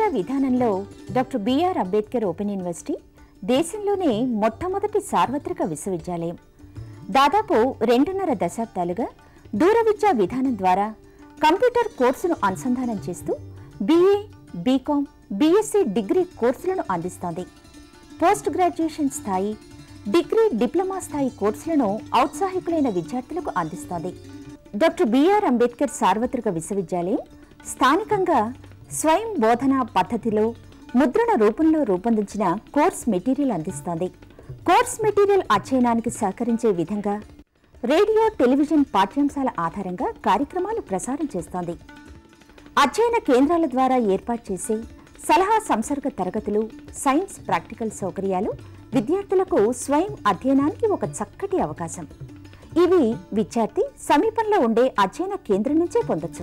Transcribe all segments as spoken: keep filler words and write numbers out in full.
విధానంలో doctor BR Ambedkar open university దేశంలోనే మొట్టమొదటి సార్వత్రిక విశ్వవిద్యాలయం. దాదాపు రెండున్నర దశాబ్దాలుగా దూర విద్యా విధానం ద్వారా కంప్యూటర్ కోర్సును అనుసంధానం చేస్తూ బీఏ, బీకాం, బీఎస్సీ డిగ్రీ కోర్సులను అందిస్తోంది. పోస్ట్ గ్రాడ్యుయేషన్ స్థాయి, డిగ్రీ, డిప్లొమా స్థాయి కోర్సులను ఔత్సాహికులైన విద్యార్థులకు అందిస్తోంది. డాక్టర్ బిఆర్ అంబేద్కర్ సార్వత్రిక విశ్వవిద్యాలయం స్థానికంగా స్వయం బోధన పద్ధతిలో ముద్రణ రూపంలో రూపొందించిన కోర్స్ మెటీరియల్ అందిస్తోంది. కోర్స్ మెటీరియల్ అధ్యయనానికి సహకరించే విధంగా రేడియో, టెలివిజన్ పాఠ్యాంశాల ఆధారంగా కార్యక్రమాలు ప్రసారం చేస్తోంది. అధ్యయన కేంద్రాల ద్వారా ఏర్పాటు చేసే సలహా సంసర్గ తరగతులు, సైన్స్ ప్రాక్టికల్ సౌకర్యాలు విద్యార్థులకు స్వయం అధ్యయనానికి ఒక చక్కటి అవకాశం. ఇవి విద్యార్థి సమీపంలో ఉండే అధ్యయన కేంద్రం నుంచే పొందొచ్చు.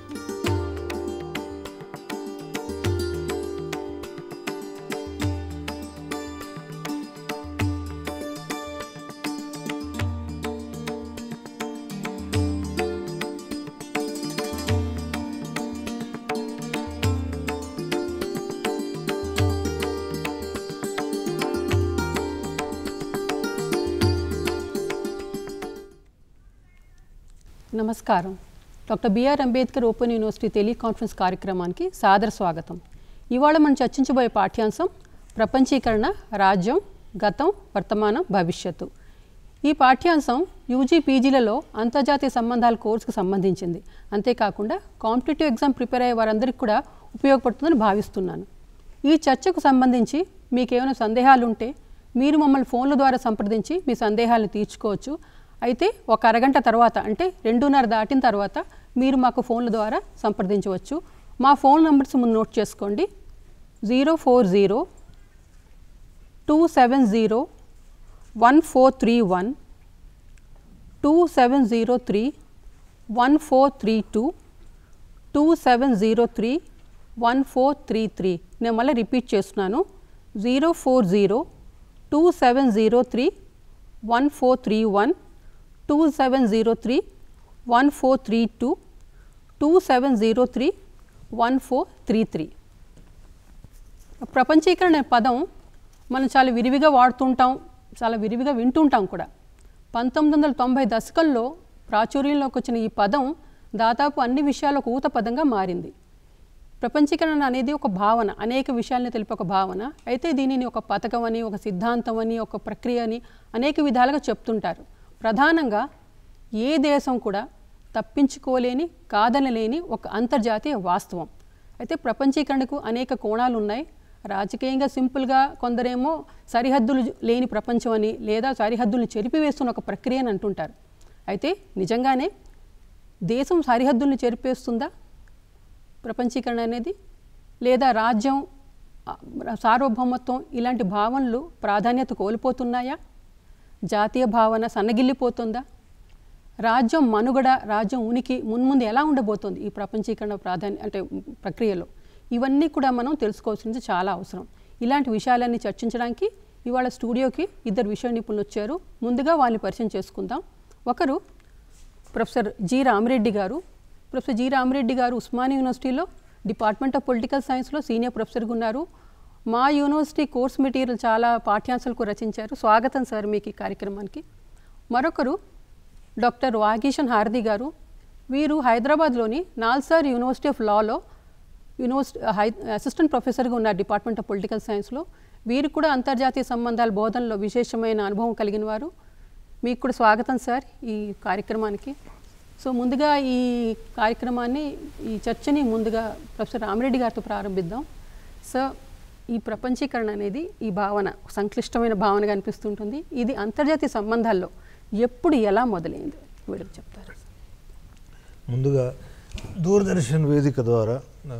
నమస్కారం. Doctor BR Ambedkar open university teleconference కార్యక్రమానికి సాదర స్వాగతం. ఇవాళ మనం చర్చించబోయే పాఠ్యాంశం ప్రపంచీకరణ, రాజ్యం, గతం, వర్తమానం, భవిష్యత్తు. ఈ పాఠ్యాంశం యూజీ, పీజీలలో అంతర్జాతీయ సంబంధాల కోర్సుకు సంబంధించింది. అంతేకాకుండా కాంపిటేటివ్ ఎగ్జామ్ ప్రిపేర్ అయ్యే వారందరికీ కూడా ఉపయోగపడుతుందని భావిస్తున్నాను. ఈ చర్చకు సంబంధించి మీకు ఏమైనా సందేహాలు ఉంటే మీరు మమ్మల్ని ఫోన్ల ద్వారా సంప్రదించి మీ సందేహాలను తీర్చుకోవచ్చు. అయితే ఒక అరగంట తర్వాత, అంటే రెండున్నర దాటిన తర్వాత మీరు మాకు ఫోన్ల ద్వారా సంప్రదించవచ్చు. మా ఫోన్ నంబర్స్ ముందు నోట్ చేసుకోండి. Zero four zero two seven zero one four three one, two seven zero three one four three two, two seven zero three one four three three. నేను మళ్ళీ రిపీట్ చేస్తున్నాను. Zero four zero two seven zero three one four three one, two seven zero three one four three two, two seven zero three one four three three. ప్రపంచీకరణ అనే పదం మనం చాలా విరివిగా వాడుతుంటాం, చాలా విరివిగా వింటుంటాం కూడా. పంతొమ్మిది వందల తొంభై దశకంలో ప్రాచుర్యంలోకి వచ్చిన ఈ పదం దాదాపు అన్ని విషయాలకు ఊత పదంగా మారింది. ప్రపంచీకరణ అనేది ఒక భావన, అనేక విషయాలను తెలిపే ఒక భావన. అయితే దీనిని ఒక పథకం అని, ఒక సిద్ధాంతం అని, ఒక ప్రక్రియ అని అనేక విధాలుగా చెప్తుంటారు. ప్రధానంగా ఏ దేశం కూడా తప్పించుకోలేని, కాదనలేని ఒక అంతర్జాతీయ వాస్తవం. అయితే ప్రపంచీకరణకు అనేక కోణాలు ఉన్నాయి. రాజకీయంగా సింపుల్గా కొందరేమో సరిహద్దులు లేని ప్రపంచం అని, లేదా సరిహద్దులను చెరిపివేస్తున్న ఒక ప్రక్రియ అని అంటుంటారు. అయితే నిజంగానే దేశం సరిహద్దులను చెరిపేస్తుందా ప్రపంచీకరణ అనేది? లేదా రాజ్యం, సార్వభౌమత్వం ఇలాంటి భావనలు ప్రాధాన్యత కోల్పోతున్నాయా? జాతీయ భావన సన్నగిల్లిపోతుందా? రాజ్యం మనుగడ, రాజ్యం ఉనికి మున్ముందు ఎలా ఉండబోతుంది ఈ ప్రపంచీకరణ ప్రాధాన్య అంటే ప్రక్రియలో? ఇవన్నీ కూడా మనం తెలుసుకోవాల్సింది చాలా అవసరం. ఇలాంటి విషయాలన్నీ చర్చించడానికి ఇవాళ స్టూడియోకి ఇద్దరు విషయ నిపుణులు వచ్చారు. ముందుగా వాళ్ళని పరిచయం చేసుకుందాం. ఒకరు ప్రొఫెసర్ జి రామిరెడ్డి గారు. ప్రొఫెసర్ జి రామిరెడ్డి గారు ఉస్మానియా యూనివర్సిటీలో డిపార్ట్మెంట్ ఆఫ్ పొలిటికల్ సైన్స్లో సీనియర్ ప్రొఫెసర్గా ఉన్నారు. మా యూనివర్సిటీ కోర్స్ మెటీరియల్ చాలా పాఠ్యాంశాలకు రచించారు. స్వాగతం సార్ మీకు ఈ కార్యక్రమానికి. మరొకరు డాక్టర్ వాగీషన్ హారది గారు. వీరు హైదరాబాద్లోని నాల్సార్ యూనివర్సిటీ ఆఫ్ లాలో యూనివర్సిటీ హై అసిస్టెంట్ ప్రొఫెసర్గా ఉన్నారు డిపార్ట్మెంట్ ఆఫ్ పొలిటికల్ సైన్స్లో. వీరు కూడా అంతర్జాతీయ సంబంధాల బోధనలో విశేషమైన అనుభవం కలిగిన వారు. మీకు కూడా స్వాగతం సార్ ఈ కార్యక్రమానికి. సో ముందుగా ఈ కార్యక్రమాన్ని, ఈ చర్చని ముందుగా ప్రొఫెసర్ రామిరెడ్డి గారితో ప్రారంభిద్దాం. సార్, ఈ ప్రపంచీకరణ అనేది ఈ భావన సంక్లిష్టమైన భావనగా అనిపిస్తుంటుంది. ఇది అంతర్జాతీయ సంబంధాల్లో ఎప్పుడు, ఎలా మొదలైంది వీడికి చెప్తారు? ముందుగా దూరదర్శన్ వేదిక ద్వారా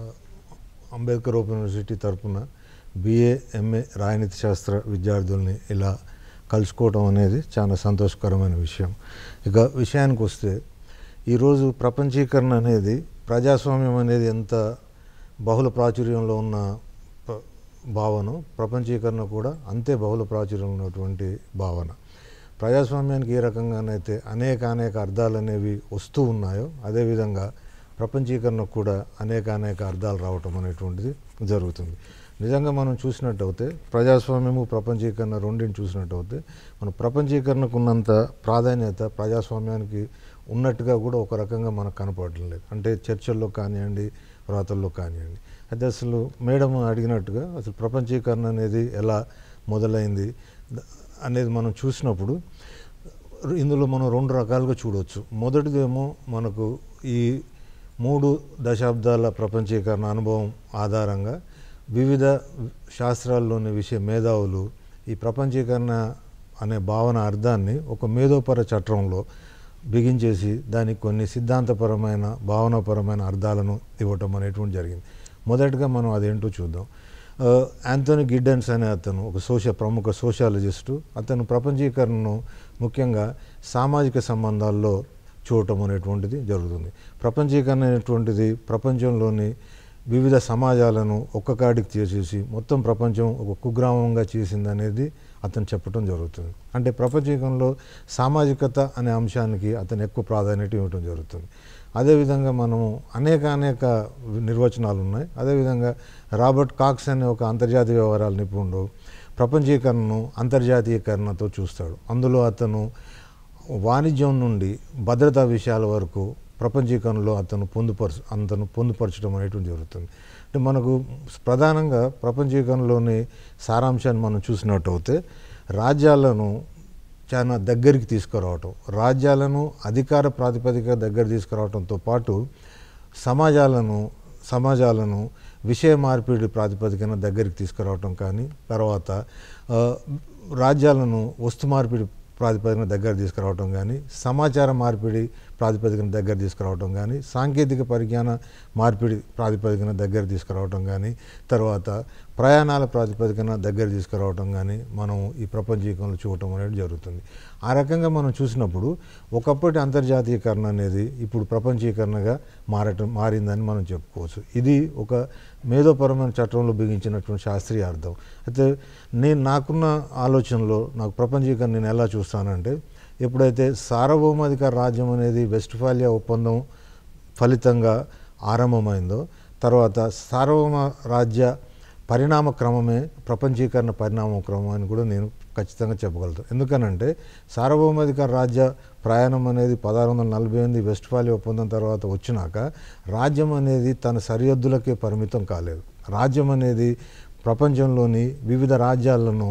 అంబేద్కర్ ఓపెన్ యూనివర్సిటీ తరఫున బిఏ, ఎంఏ రాజనీతి శాస్త్ర విద్యార్థుల్ని ఇలా కలుసుకోవడం అనేది చాలా సంతోషకరమైన విషయం. ఇక విషయానికి వస్తే, ఈరోజు ప్రపంచీకరణ అనేది, ప్రజాస్వామ్యం అనేది ఎంత బహుళ ప్రాచుర్యంలో ఉన్న భావన, ప్రపంచీకరణ కూడా అంతే బహుళ ప్రాచుర్యం ఉన్నటువంటి భావన. ప్రజాస్వామ్యానికి ఏ రకంగానైతే అనేక అనేక అర్థాలు అనేవి వస్తూ ఉన్నాయో, అదేవిధంగా ప్రపంచీకరణకు కూడా అనేక అనేక అర్థాలు రావటం అనేటువంటిది జరుగుతుంది. నిజంగా మనం చూసినట్టయితే ప్రజాస్వామ్యము ప్రపంచీకరణ రెండింటిని చూసినట్టయితే మన ప్రపంచీకరణకు ఉన్నంత ప్రాధాన్యత ప్రజాస్వామ్యానికి ఉన్నట్టుగా కూడా ఒక రకంగా మనకు కనపడటం లేదు. అంటే చర్చల్లో కానివ్వండి, వ్రాతల్లో కానివ్వండి. అయితే అసలు మేడం అడిగినట్టుగా అసలు ప్రపంచీకరణ అనేది ఎలా మొదలైంది అనేది మనం చూసినప్పుడు ఇందులో మనం రెండు రకాలుగా చూడవచ్చు. మొదటిదేమో మనకు ఈ మూడు దశాబ్దాల ప్రపంచీకరణ అనుభవం ఆధారంగా వివిధ శాస్త్రాల్లోని విషయ మేధావులు ఈ ప్రపంచీకరణ అనే భావన అర్థాన్ని ఒక మేధోపర చట్రంలో బిగించేసి దానికి కొన్ని సిద్ధాంతపరమైన భావనాపరమైన అర్థాలను ఇవ్వటం అనేటువంటి జరిగింది. మొదటగా మనం అదేంటో చూద్దాం. యాంథోనీ గిడ్డెన్స్ అనే అతను ఒక సోషల్ ప్రముఖ సోషాలజిస్టు. అతను ప్రపంచీకరణను ముఖ్యంగా సామాజిక సంబంధాల్లో చూడటం అనేటువంటిది జరుగుతుంది. ప్రపంచీకరణ అనేటువంటిది ప్రపంచంలోని వివిధ సమాజాలను ఒక్కకాడికి చేసేసి మొత్తం ప్రపంచం ఒక కుగ్రామంగా చేసింది అనేది అతను చెప్పడం జరుగుతుంది. అంటే ప్రపంచీకరణలో సామాజికత అనే అంశానికి అతను ఎక్కువ ప్రాధాన్యత ఇవ్వడం జరుగుతుంది. అదేవిధంగా మనము అనేక అనేక నిర్వచనాలు ఉన్నాయి. అదేవిధంగా రాబర్ట్ కాక్స్ అనే ఒక అంతర్జాతీయ వ్యవహారాల నిపుణుడు ప్రపంచీకరణను అంతర్జాతీయకరణతో చూస్తాడు. అందులో అతను వాణిజ్యం నుండి భద్రతా విషయాల వరకు ప్రపంచీకరణలో అతను పొందుపరచు అతను పొందుపరచడం అనేటువంటి జరుగుతుంది. అంటే మనకు ప్రధానంగా ప్రపంచీకరణలోని సారాంశాన్ని మనం చూసినట్టయితే రాజ్యాలను చాలా దగ్గరికి తీసుకురావటం, రాజ్యాలను అధికార ప్రాతిపదిక దగ్గర తీసుకురావడంతో పాటు సమాజాలను సమాజాలను విషయ మార్పిడి ప్రాతిపదికన దగ్గరికి తీసుకురావటం కానీ, తర్వాత రాజ్యాలను వస్తు మార్పిడి ప్రాతిపదికన దగ్గర తీసుకురావటం కానీ, సమాచార మార్పిడి ప్రాతిపదికన దగ్గర తీసుకురావటం కానీ, సాంకేతిక పరిజ్ఞాన మార్పిడి ప్రాతిపదికన దగ్గర తీసుకురావటం కానీ, తర్వాత ప్రయాణాల ప్రాతిపదికన దగ్గర తీసుకురావటం కానీ మనం ఈ ప్రపంచీకరణలో చూడటం అనేది జరుగుతుంది. ఆ రకంగా మనం చూసినప్పుడు ఒకప్పటి అంతర్జాతీయకరణ అనేది ఇప్పుడు ప్రపంచీకరణగా మారటం మారిందని మనం చెప్పుకోవచ్చు. ఇది ఒక మేధోపరమైన చట్టంలో బిగించినటువంటి శాస్త్రీయ అర్థం. అయితే నేను నాకున్న ఆలోచనలో నాకు ప్రపంచీకరణ నేను ఎలా చూస్తానంటే, ఎప్పుడైతే సార్వభౌమాధికార రాజ్యం అనేది వెస్ట్ఫాలియా ఒప్పందం ఫలితంగా ఆరంభమైందో, తర్వాత సార్వభౌమ రాజ్య పరిణామ క్రమమే ప్రపంచీకరణ పరిణామ క్రమం అని కూడా నేను ఖచ్చితంగా చెప్పగలుగుతాను. ఎందుకనంటే సార్వభౌమాధికార రాజ్య ప్రయాణం అనేది పదహారు వందల నలభై ఎనిమిది వెస్ట్ఫాలియా ఒప్పందం తర్వాత వచ్చినాక రాజ్యం అనేది తన సరిహద్దులకే పరిమితం కాలేదు. రాజ్యం అనేది ప్రపంచంలోని వివిధ రాజ్యాలను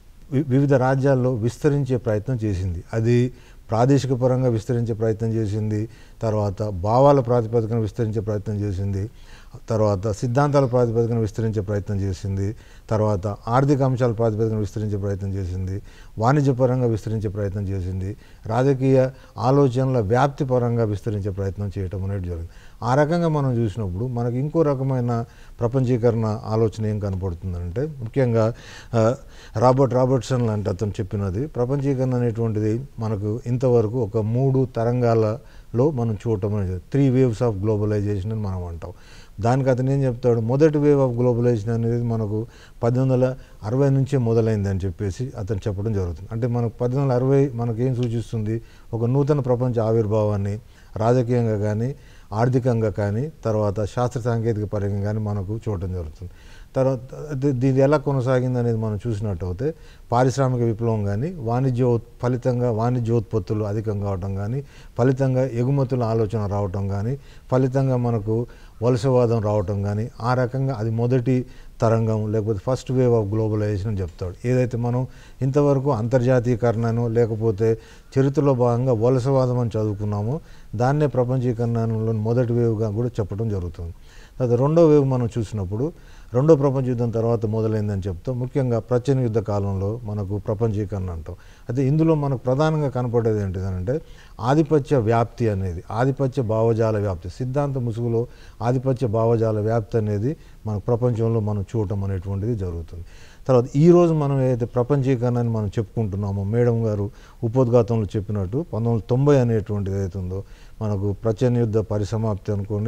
వివిధ రాజ్యాల్లో విస్తరించే ప్రయత్నం చేసింది. అది ప్రాదేశిక పరంగా విస్తరించే ప్రయత్నం చేసింది, తర్వాత భావాల ప్రాతిపదికన విస్తరించే ప్రయత్నం చేసింది, తర్వాత సిద్ధాంతాల ప్రాతిపదికన విస్తరించే ప్రయత్నం చేసింది, తర్వాత ఆర్థిక అంశాల ప్రాతిపదికన విస్తరించే ప్రయత్నం చేసింది, వాణిజ్యపరంగా విస్తరించే ప్రయత్నం చేసింది, రాజకీయ ఆలోచనల వ్యాప్తి పరంగా విస్తరించే ప్రయత్నం చేయటం అనేది జరిగింది. ఆ రకంగా మనం చూసినప్పుడు మనకి ఇంకో రకమైన ప్రపంచీకరణ ఆలోచన ఏం కనపడుతుందంటే, ముఖ్యంగా రాబర్ట్ రాబర్ట్సన్ లాంటి అతను చెప్పినది ప్రపంచీకరణ అనేటువంటిది మనకు ఇంతవరకు ఒక మూడు తరంగాలలో మనం చూడటం అనేది త్రీ వేవ్స్ ఆఫ్ గ్లోబలైజేషన్ అని మనం అంటాం. దానికి అతను ఏం చెప్తాడు, మొదటి వేవ్ ఆఫ్ గ్లోబలైజేషన్ అనేది మనకు పద్దెనిమిది వందల అరవై నుంచే మొదలైందని చెప్పేసి అతను చెప్పడం జరుగుతుంది. అంటే మనకు పద్దెనిమిది వందల అరవై మనకేం సూచిస్తుంది, ఒక నూతన ప్రపంచ ఆవిర్భావాన్ని రాజకీయంగా కానీ ఆర్థికంగా కానీ తర్వాత శాస్త్ర సాంకేతిక పరంగా కానీ మనకు చూడటం జరుగుతుంది. తర్వాత దీది ఎలా కొనసాగింది అనేది మనం చూసినట్టయితే పారిశ్రామిక విప్లవం కానీ వాణిజ్య ఫలితంగా వాణిజ్యోత్పత్తులు అధికం కావటం కానీ, ఫలితంగా ఎగుమతుల ఆలోచన రావటం కానీ, ఫలితంగా మనకు వలసవాదం రావటం కానీ, ఆ రకంగా అది మొదటి తరంగం లేకపోతే ఫస్ట్ వేవ్ ఆఫ్ గ్లోబలైజేషన్ అని చెప్తాడు. ఏదైతే మనం ఇంతవరకు అంతర్జాతీయకరణను లేకపోతే చరిత్రలో భాగంగా వలసవాదం అని చదువుకున్నామో దాన్నే ప్రపంచీకరణలో మొదటి వేవ్గా కూడా చెప్పడం జరుగుతుంది. తర్వాత రెండో వేవ్ మనం చూసినప్పుడు రెండో ప్రపంచ యుద్ధం తర్వాత మొదలైందని చెప్తాం. ముఖ్యంగా ప్రచ్ఛన్న యుద్ధ కాలంలో మనకు ప్రపంచీకరణ అంటాం. అయితే ఇందులో మనకు ప్రధానంగా కనపడేది ఏంటిదనంటే ఆధిపత్య వ్యాప్తి అనేది, ఆధిపత్య భావజాల వ్యాప్తి, సిద్ధాంత ముసుగులో ఆధిపత్య భావజాల వ్యాప్తి అనేది మన ప్రపంచంలో మనం చూడటం అనేటువంటిది జరుగుతుంది. తర్వాత ఈరోజు మనం ఏదైతే ప్రపంచీకరణ అని మనం చెప్పుకుంటున్నామో, మేడం గారు ఉపోద్ఘాతంలో చెప్పినట్టు పంతొమ్మిది వందల తొంభై అనేటువంటిది ఏదైతే ఉందో మనకు ప్రచ్ఛన్న యుద్ధ పరిసమాప్తి అనుకోండి,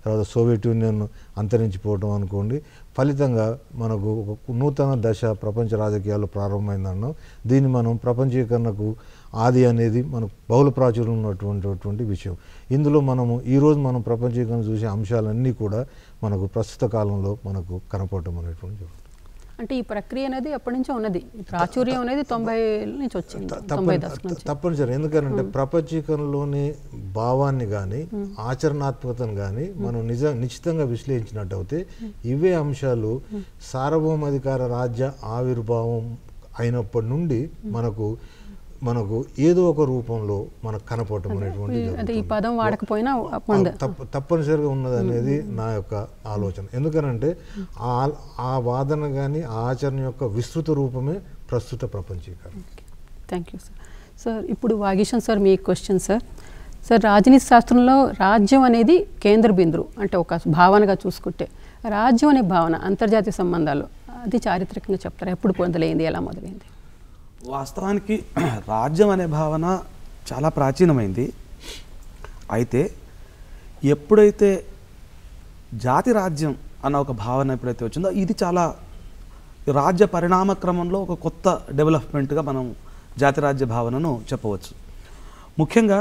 తర్వాత సోవియట్ యూనియన్ అంతరించిపోవటం అనుకోండి, ఫలితంగా మనకు ఒక నూతన దశ ప్రపంచ రాజకీయాల్లో ప్రారంభమైందన్నాం. దీన్ని మనం ప్రపంచీకరణకు ఆది అనేది మనకు బహుళ ప్రాచుర్యం ఉన్నటువంటి విషయం. ఇందులో మనము ఈరోజు మనం ప్రపంచీకరణ చూసే అంశాలన్నీ కూడా మనకు ప్రస్తుత కాలంలో మనకు కనపడటం అనేటువంటి జరుగుతుంది. అంటే ఈ ప్రక్రియ అనేది ఎప్పటి నుంచో ఉన్నది, ప్రాచుర్యం అనేది తొంభై నుంచి వచ్చింది, తొంభై దశకం నుంచి. తప్పనిసరి. ఎందుకంటే ప్రపంచీకరణలోని భావాన్ని కానీ ఆచరణాత్మకతను కానీ మనం నిజ నిశ్చితంగా విశ్లేషించినట్టయితే ఇవే అంశాలు సార్వభౌమాధికార రాజ్య ఆవిర్భావం అయినప్పటి నుండి మనకు మనకు ఏదో ఒక రూపంలో మనకు కనపడటం అనేటువంటి ఈ పదం వాడకపోయినా తప్పనిసరిగా ఉన్నది అనేది నా యొక్క ఆలోచన. ఎందుకనంటే ఆ ఆ వాదన కానీ ఆ ఆచరణ యొక్క విస్తృత రూపమే ప్రస్తుత ప్రపంచీకరణ. Thank you sir. సార్ ఇప్పుడు వాగీశన్ సార్ మీ క్వశ్చన్ సార్. సార్ రాజనీతి శాస్త్రంలో రాజ్యం అనేది కేంద్ర బిందువు, అంటే ఒక భావనగా చూసుకుంటే రాజ్యం అనే భావన అంతర్జాతీయ సంబంధాలు అది చారిత్రకంగా చెప్తారా? ఎప్పుడు పొందలేంది, ఎలా మొదలైంది? వాస్తవానికి రాజ్యం అనే భావన చాలా ప్రాచీనమైంది. అయితే ఎప్పుడైతే జాతి రాజ్యం అన్న ఒక భావన ఎప్పుడైతే వచ్చిందో ఇది చాలా రాజ్య పరిణామ క్రమంలో ఒక కొత్త డెవలప్మెంట్గా మనం జాతి రాజ్య భావనను చెప్పవచ్చు. ముఖ్యంగా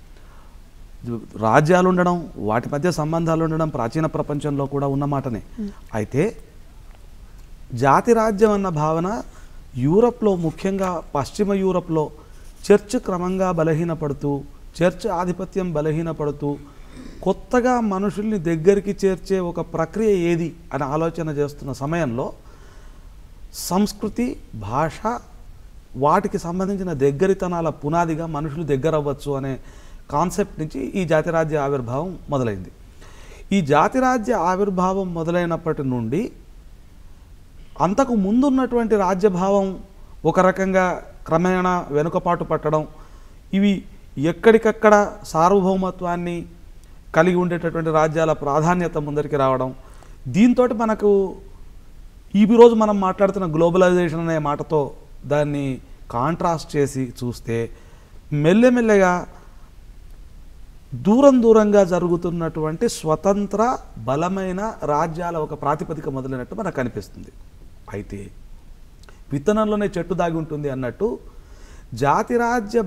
రాజ్యాలు ఉండడం, వాటి మధ్య సంబంధాలు ఉండడం ప్రాచీన ప్రపంచంలో కూడా ఉన్న మాటనే. అయితే జాతి రాజ్యం అన్న భావన యూరప్లో, ముఖ్యంగా పశ్చిమ యూరప్లో చర్చ్ క్రమంగా బలహీనపడుతూ, చర్చ్ ఆధిపత్యం బలహీనపడుతూ కొత్తగా మనుషుల్ని దగ్గరికి చేర్చే ఒక ప్రక్రియ ఏది అని ఆలోచన చేస్తున్న సమయంలో సంస్కృతి, భాష, వాటికి సంబంధించిన దగ్గరితనాల పునాదిగా మనుషులు దగ్గర అవ్వచ్చు అనే కాన్సెప్ట్ నుంచి ఈ జాతిరాజ్య ఆవిర్భావం మొదలైంది. ఈ జాతిరాజ్య ఆవిర్భావం మొదలైనప్పటి నుండి అంతకు ముందున్నటువంటి రాజ్యభావం ఒక రకంగా క్రమేణా వెనుకపాటు పట్టడం, ఇవి ఎక్కడికక్కడ సార్వభౌమత్వాన్ని కలిగి ఉండేటటువంటి రాజ్యాల ప్రాధాన్యత ముందరికి రావడం, దీంతో మనకు ఈ రోజు మనం మాట్లాడుతున్న గ్లోబలైజేషన్ అనే మాటతో దాన్ని కాంట్రాస్ట్ చేసి చూస్తే మెల్లెమెల్లగా దూరం దూరంగా జరుగుతున్నటువంటి స్వతంత్ర బలమైన రాజ్యాల ఒక ప్రాతిపదిక మొదలైనట్టు మనకు కనిపిస్తుంది. అయితే విత్తనంలోనే చెట్టు దాగి ఉంటుంది అన్నట్టు జాతిరాజ్య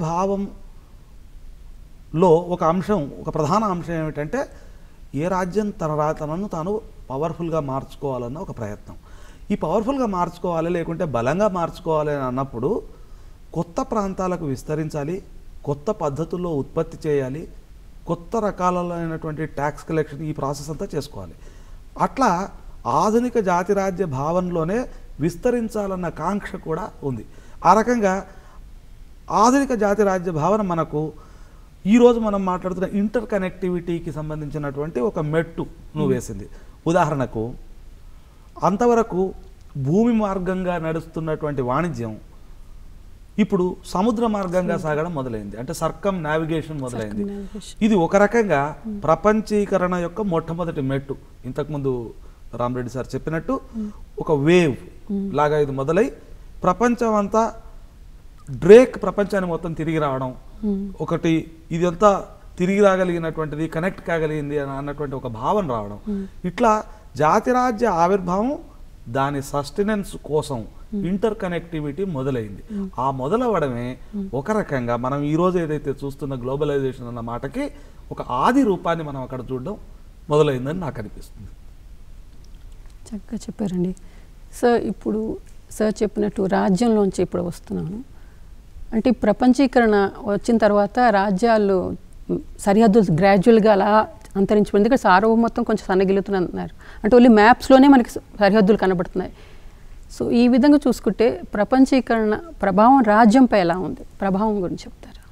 భావంలో ఒక అంశం, ఒక ప్రధాన అంశం ఏమిటంటే ఏ రాజ్యం తన రా తనను తాను పవర్ఫుల్గా మార్చుకోవాలన్న ఒక ప్రయత్నం. ఈ పవర్ఫుల్గా మార్చుకోవాలి, లేకుంటే బలంగా మార్చుకోవాలి అని అన్నప్పుడు కొత్త ప్రాంతాలకు విస్తరించాలి, కొత్త పద్ధతుల్లో ఉత్పత్తి చేయాలి, కొత్త రకాలైనటువంటి ట్యాక్స్ కలెక్షన్, ఈ ప్రాసెస్ అంతా చేసుకోవాలి. అట్లా ఆధునిక జాతిరాజ్య భావనలోనే విస్తరించాలన్న కాంక్ష కూడా ఉంది. ఆ రకంగా ఆధునిక జాతిరాజ్య భావన మనకు ఈరోజు మనం మాట్లాడుతున్న ఇంటర్ కనెక్టివిటీకి సంబంధించినటువంటి ఒక మెట్టును వేసింది. ఉదాహరణకు అంతవరకు భూమి మార్గంగా నడుస్తున్నటువంటి వాణిజ్యం ఇప్పుడు సముద్ర మార్గంగా సాగడం మొదలైంది, అంటే సర్కమ్ నావిగేషన్ మొదలైంది. ఇది ఒక రకంగా ప్రపంచీకరణ యొక్క మొట్టమొదటి మెట్టు. ఇంతకుముందు రామరెడ్డి సార్ చెప్పినట్టు ఒక వేవ్ లాగా ఇది మొదలై ప్రపంచం అంతా డ్రేక్ ప్రపంచాన్ని మొత్తం తిరిగి రావడం, ఒకటి ఇదంతా తిరిగి రాగలిగినటువంటిది, కనెక్ట్ కాగలిగింది అని అన్నటువంటి ఒక భావన రావడం, ఇట్లా జాతిరాజ్య ఆవిర్భావం దాని సస్టెనెన్స్ కోసం ఇంటర్ కనెక్టివిటీ మొదలైంది. ఆ మొదలవడమే ఒక రకంగా మనం ఈరోజు ఏదైతే చూస్తున్న గ్లోబలైజేషన్ అన్న మాటకి ఒక ఆది రూపాన్ని మనం అక్కడ చూడడం మొదలైందని నాకు అనిపిస్తుంది. చక్కగా చెప్పారండి సార్. ఇప్పుడు సార్ చెప్పినట్టు రాజ్యంలోంచి ఇప్పుడు వస్తున్నాను అంటే ప్రపంచీకరణ వచ్చిన తర్వాత రాజ్యాలు సరిహద్దులు గ్రాడ్యువల్గా అలా అంతరించిపోయింది. ఇక్కడ సార్వభౌమత్వం కొంచెం సన్నగిలుతున్నారు అన్నారు, అంటే ఓన్లీ మ్యాప్స్లోనే మనకి సరిహద్దులు కనబడుతున్నాయి. సో ఈ విధంగా చూసుకుంటే ప్రపంచీకరణ ప్రభావం రాజ్యంపై ఎలా ఉంది, ప్రభావం గురించి చెప్తారా?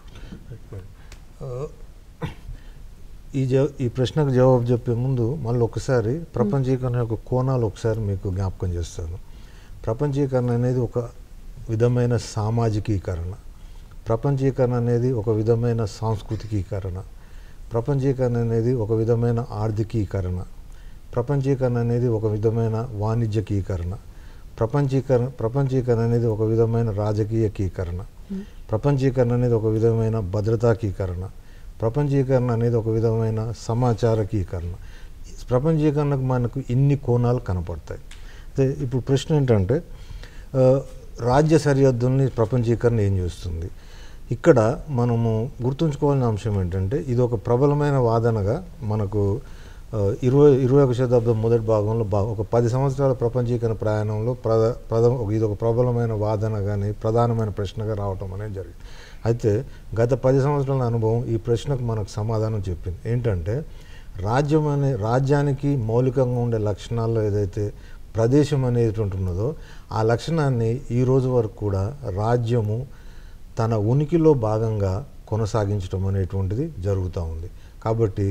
ఈ జవ ఈ ప్రశ్నకు జవాబు చెప్పే ముందు మళ్ళీ ఒకసారి ప్రపంచీకరణ యొక్క కోణాలు ఒకసారి మీకు జ్ఞాపకం చేస్తాను. ప్రపంచీకరణ అనేది ఒక విధమైన సామాజికీకరణ, ప్రపంచీకరణ అనేది ఒక విధమైన సాంస్కృతికీకరణ, ప్రపంచీకరణ అనేది ఒక విధమైన ఆర్థికీకరణ, ప్రపంచీకరణ అనేది ఒక విధమైన వాణిజ్యకీకరణ, ప్రపంచీకరణ ప్రపంచీకరణ అనేది ఒక విధమైన రాజకీయకీకరణ, ప్రపంచీకరణ అనేది ఒక విధమైన భద్రతాకీకరణ, ప్రపంచీకరణ అనేది ఒక విధమైన సమాచారకీకరణ. ప్రపంచీకరణకు మనకు ఇన్ని కోణాలు కనపడతాయి. అయితే ఇప్పుడు ప్రశ్న ఏంటంటే రాజ్య సరిహద్దుల్ని ప్రపంచీకరణ ఏం చేస్తుంది? ఇక్కడ మనము గుర్తుంచుకోవాల్సిన అంశం ఏంటంటే ఇది ఒక ప్రబలమైన వాదనగా మనకు ఇరవై ఇరవై ఒక శతాబ్దం మొదటి భాగంలో బా ఒక పది సంవత్సరాల ప్రపంచీకరణ ప్రయాణంలో ప్రధ ప్రథమ ఇది ఒక ప్రబలమైన వాదన కానీ ప్రధానమైన ప్రశ్నగా రావటం అనేది జరిగింది. అయితే గత పది సంవత్సరాల అనుభవం ఈ ప్రశ్నకు మనకు సమాధానం చెప్పింది. ఏంటంటే రాజ్యం అనే రాజ్యానికి మౌలికంగా ఉండే లక్షణాల్లో ఏదైతే ప్రదేశం అనేటువంటి ఉన్నదో ఆ లక్షణాన్ని ఈ రోజు వరకు కూడా రాజ్యము తన ఉనికిలో భాగంగా కొనసాగించడం అనేటువంటిది జరుగుతూ ఉంది. కాబట్టి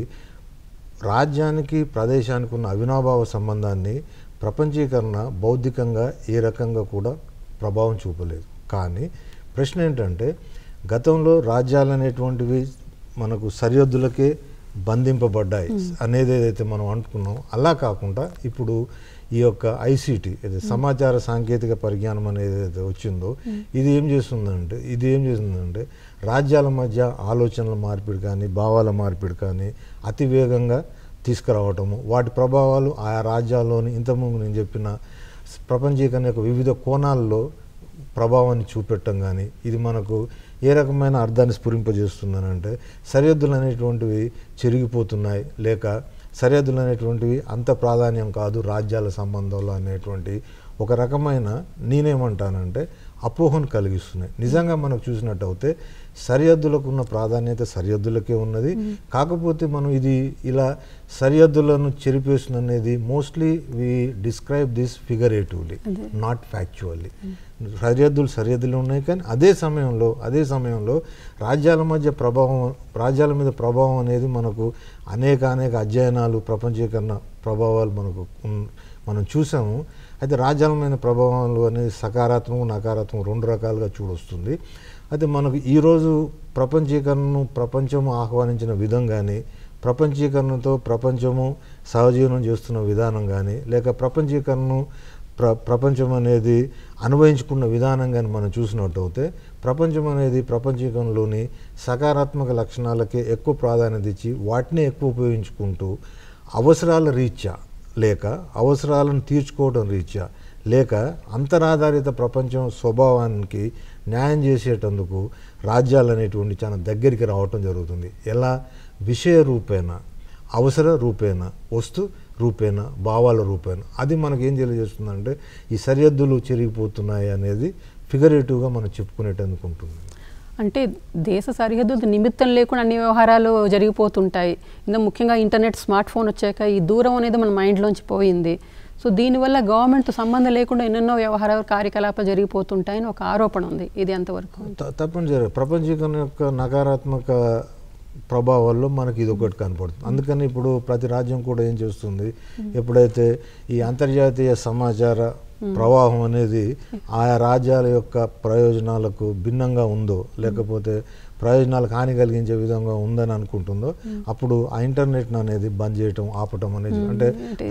రాజ్యానికి ప్రదేశానికి ఉన్న అవినాభావ సంబంధాన్ని ప్రపంచీకరణ బౌద్ధికంగా ఏ రకంగా కూడా ప్రభావం చూపలేదు. కానీ ప్రశ్న ఏంటంటే గతంలో రాజ్యాలు అనేటువంటివి మనకు సరిహద్దులకే బంధింపబడ్డాయి అనేది ఏదైతే మనం అనుకున్నాం, అలా కాకుండా ఇప్పుడు ఈ యొక్క ఐసీటీ ఏదైతే సమాచార సాంకేతిక పరిజ్ఞానం అనేది ఏదైతే వచ్చిందో ఇది ఏం చేస్తుందంటే ఇది ఏం చేస్తుందంటే రాజ్యాల మధ్య ఆలోచనల మార్పిడి కానీ భావాల మార్పిడి కానీ అతి వేగంగా తీసుకురావటము, వాటి ప్రభావాలు ఆయా రాజ్యాల్లోని ఇంతకుముందు నేను చెప్పిన ప్రపంచీకరణ యొక్క వివిధ కోణాల్లో ప్రభావాన్ని చూపెట్టడం కానీ ఇది మనకు ఏ రకమైన అర్థాన్ని స్ఫురింపజేస్తుందని అంటే సరిహద్దులు అనేటువంటివి చెరిగిపోతున్నాయి, లేక సరిహద్దులు అనేటువంటివి అంత ప్రాధాన్యం కాదు రాజ్యాల సంబంధంలో అనేటువంటి ఒక రకమైన నేనేమంటానంటే అపోహను కలిగిస్తున్నాయి. నిజంగా మనకు చూసినట్టు అయితే సరిహద్దులకు ఉన్న ప్రాధాన్యత సరిహద్దులకే ఉన్నది. కాకపోతే మనం ఇది ఇలా సరిహద్దులను చెరిపేస్తుంది అనేది mostly we describe this figuratively, not factually. సరిహద్దులు సరిహద్దులు ఉన్నాయి, కానీ అదే సమయంలో అదే సమయంలో రాజ్యాల మధ్య ప్రభావం రాజ్యాల మీద ప్రభావం అనేది మనకు అనేక అనేక అధ్యయనాలు ప్రపంచీకరణ ప్రభావాలు మనకు మనం చూసాము. అయితే రాజ్యాలమైన ప్రభావాలు అనేది సకారాత్మక నకారాత్మక రెండు రకాలుగా చూడొస్తుంది. అయితే మనకు ఈరోజు ప్రపంచీకరణను ప్రపంచము ఆహ్వానించిన విధం కానీ ప్రపంచీకరణతో ప్రపంచము సహజీవనం చేస్తున్న విధానం కానీ లేక ప్రపంచీకరణను ప్ర ప్రపంచం అనేది అనుభవించుకున్న విధానం కానీ మనం చూసినట్టు అయితే ప్రపంచం అనేది ప్రపంచీకరణలోని సకారాత్మక లక్షణాలకే ఎక్కువ ప్రాధాన్యత ఇచ్చి వాటినే ఎక్కువ ఉపయోగించుకుంటూ అవసరాల రీత్యా లేక అవసరాలను తీర్చుకోవడం రీత్యా లేక అంతరాధారిత ప్రపంచం స్వభావానికి న్యాయం చేసేటందుకు రాజ్యాలు అనేటువంటి చాలా దగ్గరికి రావటం జరుగుతుంది. ఎలా? విషయ రూపేణ, అవసర రూపేణ, వస్తు రూపేణ, భావాల రూపేణ. అది మనకి ఏం తెలియజేస్తుందంటే ఈ సరిహద్దులు చెరిగిపోతున్నాయి అనేది ఫిగరేటివ్గా మనం చెప్పుకునేటందుకు ఉంటుంది. అంటే దేశ సరిహద్దులు నిమిత్తం లేకుండా అన్ని వ్యవహారాలు జరిగిపోతుంటాయి. ఇంకా ముఖ్యంగా ఇంటర్నెట్ స్మార్ట్ ఫోన్ వచ్చాక ఈ దూరం అనేది మన మైండ్లోంచి పోయింది. సో దీనివల్ల గవర్నమెంట్ సంబంధం లేకుండా ఎన్నెన్నో వ్యవహార కార్యకలాపాలు జరిగిపోతుంటాయని ఒక ఆరోపణ ఉంది. ఇది ఎంతవరకు? తప్పనిసరి ప్రపంచీకరణ యొక్క నకారాత్మక ప్రభావాల్లో మనకి ఇది ఒకటి కనపడుతుంది. అందుకని ఇప్పుడు ప్రతి రాజ్యం కూడా ఏం చేస్తుంది, ఎప్పుడైతే ఈ అంతర్జాతీయ సమాచార ప్రవాహం అనేది ఆయా రాజ్యాల యొక్క ప్రయోజనాలకు భిన్నంగా ఉందో లేకపోతే ప్రయోజనాలకు హాని కలిగించే విధంగా ఉందని అనుకుంటుందో అప్పుడు ఆ ఇంటర్నెట్ అనేది బంద్ చేయటం ఆపటం అనేది అంటే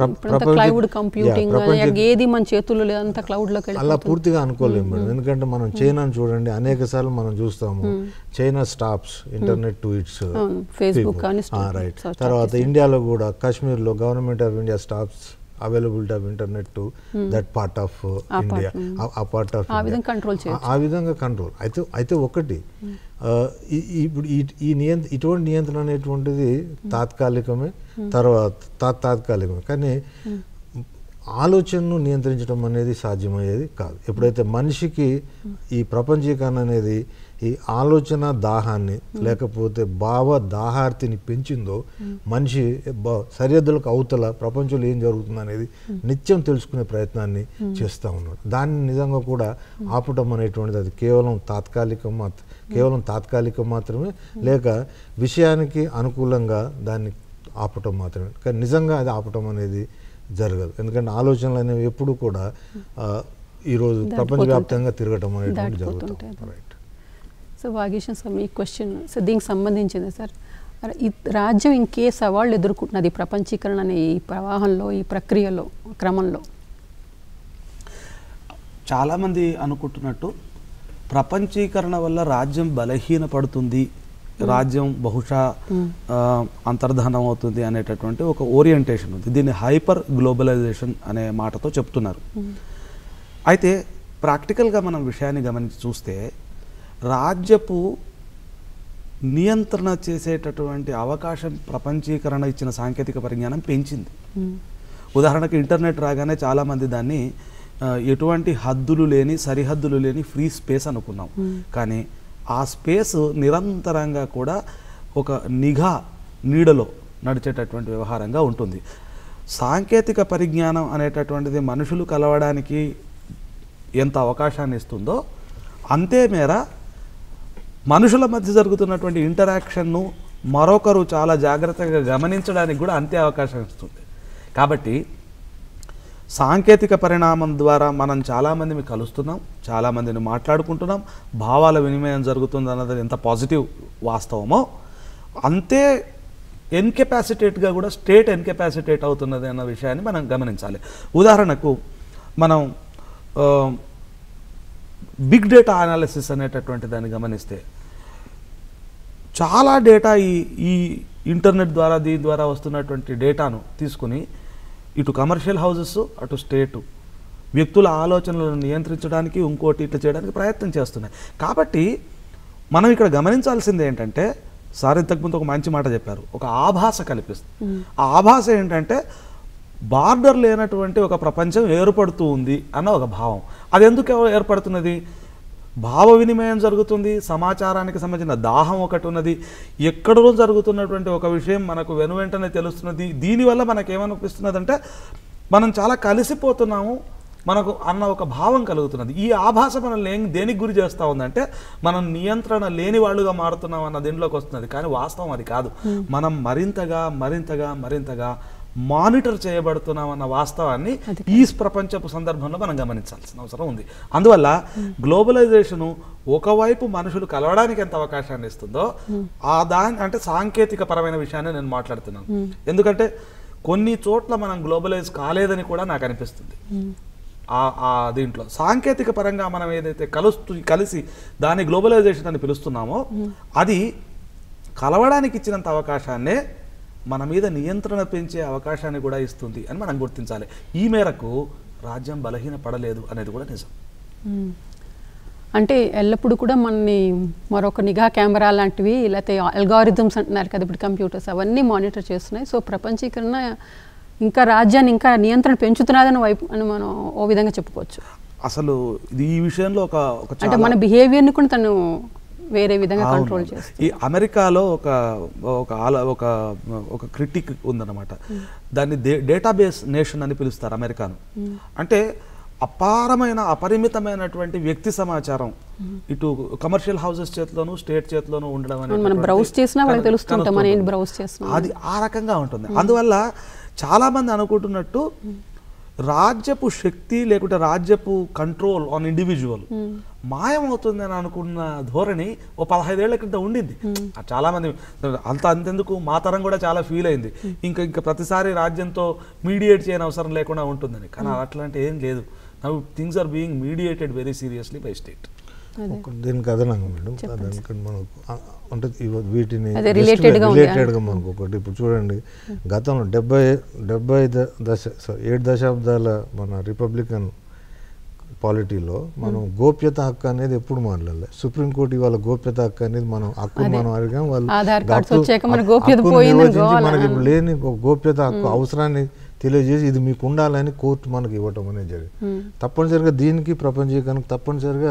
అలా పూర్తిగా అనుకోలేము మేడం. ఎందుకంటే మనం చైనాను చూడండి, అనేక సార్లు మనం చూస్తాము China stops internet to its Facebook right. తర్వాత ఇండియాలో కూడా కాశ్మీర్లో government of India stops availability of internet to that part of India, ఆ పార్ట్ ఆఫ్ ఆ విధంగా కంట్రోల్ అయితే అయితే ఒకటి ఇప్పుడు ఈ నియంత్ర ఇటువంటి నియంత్రణ అనేటువంటిది తాత్కాలికమే, తర్వాత తాత్కాలికమే కానీ ఆలోచనను నియంత్రించడం అనేది సాధ్యమయ్యేది కాదు. ఎప్పుడైతే మనిషికి ఈ ప్రపంచీకరణ అనేది ఈ ఆలోచన దాహాన్ని లేకపోతే భావ దాహార్తిని పెంచిందో మనిషి సరిహద్దులకు అవతల ప్రపంచంలో ఏం జరుగుతుంది అనేది నిత్యం తెలుసుకునే ప్రయత్నాన్ని చేస్తూ ఉన్నాడు. దాన్ని నిజంగా కూడా ఆపటం అనేటువంటిది అది కేవలం తాత్కాలికం మాత్ర కేవలం తాత్కాలికం మాత్రమే లేక విషయానికి అనుకూలంగా దాన్ని ఆపటం మాత్రమే, కానీ నిజంగా అది ఆపటం అనేది జరగదు. ఎందుకంటే ఆలోచనలు అనేవి ఎప్పుడు కూడా ఈరోజు ప్రపంచవ్యాప్తంగా తిరగటం అనేటువంటి జరుగుతుంది. రైట్. సో వాగీశం సార్ మీ క్వశ్చన్ సో దీనికి సంబంధించింది సార్, ఈ రాజ్యం ఇంకే సవాళ్ళు ఎదుర్కొంటున్నది ప్రపంచీకరణ అనే ఈ ప్రవాహంలో ఈ ప్రక్రియలో క్రమంలో? చాలామంది అనుకుంటున్నట్టు ప్రపంచీకరణ వల్ల రాజ్యం బలహీనపడుతుంది రాజ్యం బహుశా అంతర్ధానం అవుతుంది అనేటటువంటి ఒక ఓరియంటేషన్ ఉంది. దీన్ని హైపర్ గ్లోబలైజేషన్ అనే మాటతో చెప్తున్నారు. అయితే ప్రాక్టికల్గా మనం విషయాన్ని గమనించి చూస్తే రాజ్యపు నియంత్రణ చేసేటటువంటి అవకాశం ప్రపంచీకరణ ఇచ్చిన సాంకేతిక పరిజ్ఞానం పెంచింది. ఉదాహరణకు ఇంటర్నెట్ రాగానే చాలామంది దాన్ని ఎటువంటి హద్దులు లేని సరిహద్దులు లేని ఫ్రీ స్పేస్ అనుకున్నాం. కానీ ఆ స్పేస్ నిరంతరంగా కూడా ఒక నిఘా నీడలో నడిచేటటువంటి వ్యవహారంగా ఉంటుంది. సాంకేతిక పరిజ్ఞానం అనేటటువంటిది మనుషులు కలవడానికి ఎంత అవకాశాన్ని ఇస్తుందో అంతే మేర మనుషుల మధ్య జరుగుతున్నటువంటి ఇంటరాక్షన్ను మరొకరు చాలా జాగ్రత్తగా గమనించడానికి కూడా అంతే అవకాశం ఇస్తుంది. కాబట్టి సాంకేతిక పరిణామం ద్వారా మనం చాలామందిని కలుస్తున్నాం, చాలామందిని మాట్లాడుకుంటున్నాం, భావాల వినిమయం జరుగుతుంది అన్నది ఎంత పాజిటివ్ వాస్తవమో అంతే ఎన్కెపాసిటేట్గా కూడా స్టేట్ ఎన్కెపాసిటేట్ అవుతున్నది అన్న విషయాన్ని మనం గమనించాలి. ఉదాహరణకు మనం బిగ్ డేటా అనాలిసిస్ అనేటటువంటి దాన్ని గమనిస్తే చాలా డేటా ఈ ఈ ఇంటర్నెట్ ద్వారా దీని ద్వారా వస్తున్నటువంటి డేటాను తీసుకుని ఇటు కమర్షియల్ హౌజెస్ అటు స్టేటు వ్యక్తుల ఆలోచనలను నియంత్రించడానికి ఇంకోటి ఇట్లా చేయడానికి ప్రయత్నం చేస్తున్నాయి. కాబట్టి మనం ఇక్కడ గమనించాల్సింది ఏంటంటే సార్ ఇంతకుముందు ఒక మంచి మాట చెప్పారు, ఒక ఆభాస కల్పిస్తుంది. ఆ ఆభాస ఏంటంటే బార్డర్ లేనటువంటి ఒక ప్రపంచం ఏర్పడుతూ ఉంది అన్న ఒక భావం. అది ఎందుకు ఏర్పడుతున్నది? భావ వినిమయం జరుగుతుంది, సమాచారానికి సంబంధించిన దాహం ఒకటి ఉన్నది, ఎక్కడో జరుగుతున్నటువంటి ఒక విషయం మనకు వెను వెంటనే తెలుస్తున్నది. దీనివల్ల మనకేమనిపిస్తున్నది అంటే మనం చాలా కలిసిపోతున్నాము మనకు అన్న ఒక భావం కలుగుతున్నది. ఈ ఆభాస మనల్ని ఏం దేనికి గురి చేస్తూ ఉందంటే మనం నియంత్రణ లేని వాళ్ళుగా మారుతున్నాం అన్న దీంట్లోకి వస్తున్నది. కానీ వాస్తవం అది కాదు. మనం మరింతగా మరింతగా మరింతగా మానిటర్ చేయబడుతున్నాం అన్న వాస్తవాన్ని ఈ ప్రపంచపు సందర్భంలో మనం గమనించాల్సిన అవసరం ఉంది. అందువల్ల గ్లోబలైజేషను ఒకవైపు మనుషులు కలవడానికి ఎంత అవకాశాన్ని ఇస్తుందో ఆ దాని అంటే సాంకేతిక పరమైన విషయాన్ని నేను మాట్లాడుతున్నాను. ఎందుకంటే కొన్ని చోట్ల మనం గ్లోబలైజ్ కాలేదని కూడా నాకు అనిపిస్తుంది. ఆ దీంట్లో సాంకేతిక పరంగా మనం ఏదైతే కలుస్తూ కలిసి దాన్ని గ్లోబలైజేషన్ అని పిలుస్తున్నామో అది కలవడానికి ఇచ్చినంత అవకాశాన్నే మన మీద నియంత్రణ పెంచే అవకాశాన్ని కూడా ఇస్తుంది అని మనం గుర్తించాలి. ఈ మేరకు రాజ్యం బలహీన పడలేదు అనేది కూడా నిజం. అంటే ఎల్లప్పుడూ కూడా మనని మరొక నిఘా కెమెరా లాంటివి లేకపోతే అల్గారిథమ్స్ అంటున్నారు కదా ఇప్పుడు కంప్యూటర్స్ అవన్నీ మానిటర్ చేస్తున్నాయి. సో ప్రపంచీకరణ ఇంకా రాజ్యాన్ని ఇంకా నియంత్రణ పెంచుతున్నదని వైపు అని మనం ఓ విధంగా చెప్పుకోవచ్చు. అసలు ఇది ఈ విషయంలో ఒక అంటే మన బిహేవియర్ని కూడా తను వేరే విధంగా కంట్రోల్ చేస్తుంది. ఈ అమెరికాలో ఒక ఒక ఒక ఒక క్రిటిక్ ఉందన్నమాట. దాన్ని డేటాబేస్ నేషన్ అని పిలుస్తారు అమెరికాను. అంటే అపారమైన అపరిమితమైనటువంటి వ్యక్తి సమాచారం ఇటు కమర్షియల్ హౌసెస్ చేతిలోను స్టేట్ చేతిలోను ఉండడం అది ఆ రకంగా ఉంటుంది. అందువల్ల చాలా మంది అనుకుంటున్నట్టు రాజ్యపు శక్తి లేకుంటే రాజ్యపు కంట్రోల్ ఆన్ ఇండివిజువల్ మాయమవుతుంది అని అనుకున్న ధోరణి ఓ పదహైదేళ్ల క్రితం ఉండింది. చాలా మంది అంత అంతెందుకు మా తరం కూడా చాలా ఫీల్ అయింది, ఇంకా ఇంకా ప్రతిసారి రాజ్యంతో మీడియేట్ చేయని అవసరం లేకుండా ఉంటుందని. కానీ అట్లాంటి ఏం లేదు. Now things are being mediated very seriously by state. దీనికి అదనంగా మేడం దానికంటే మనకు అంటే వీటిని రిలేటెడ్గా మనకు ఒకటి ఇప్పుడు చూడండి, గతంలో డెబ్బై డెబ్బై దశ ఏడు దశాబ్దాల మన రిపబ్లికన్ పాలిటీలో మనం గోప్యత హక్కు అనేది ఎప్పుడు మాట్లాడలేదు. సుప్రీంకోర్టు ఇవాళ గోప్యత హక్కు అనేది మనం హక్కు మనం అడిగాం, వాళ్ళు మనకి ఇప్పుడు లేని గోప్యత హక్కు అవసరాన్ని తెలియజేసి ఇది మీకు ఉండాలని కోర్టు మనకి ఇవ్వటం అనేది జరిగింది. తప్పనిసరిగా దీనికి ప్రపంచీకరణకు తప్పనిసరిగా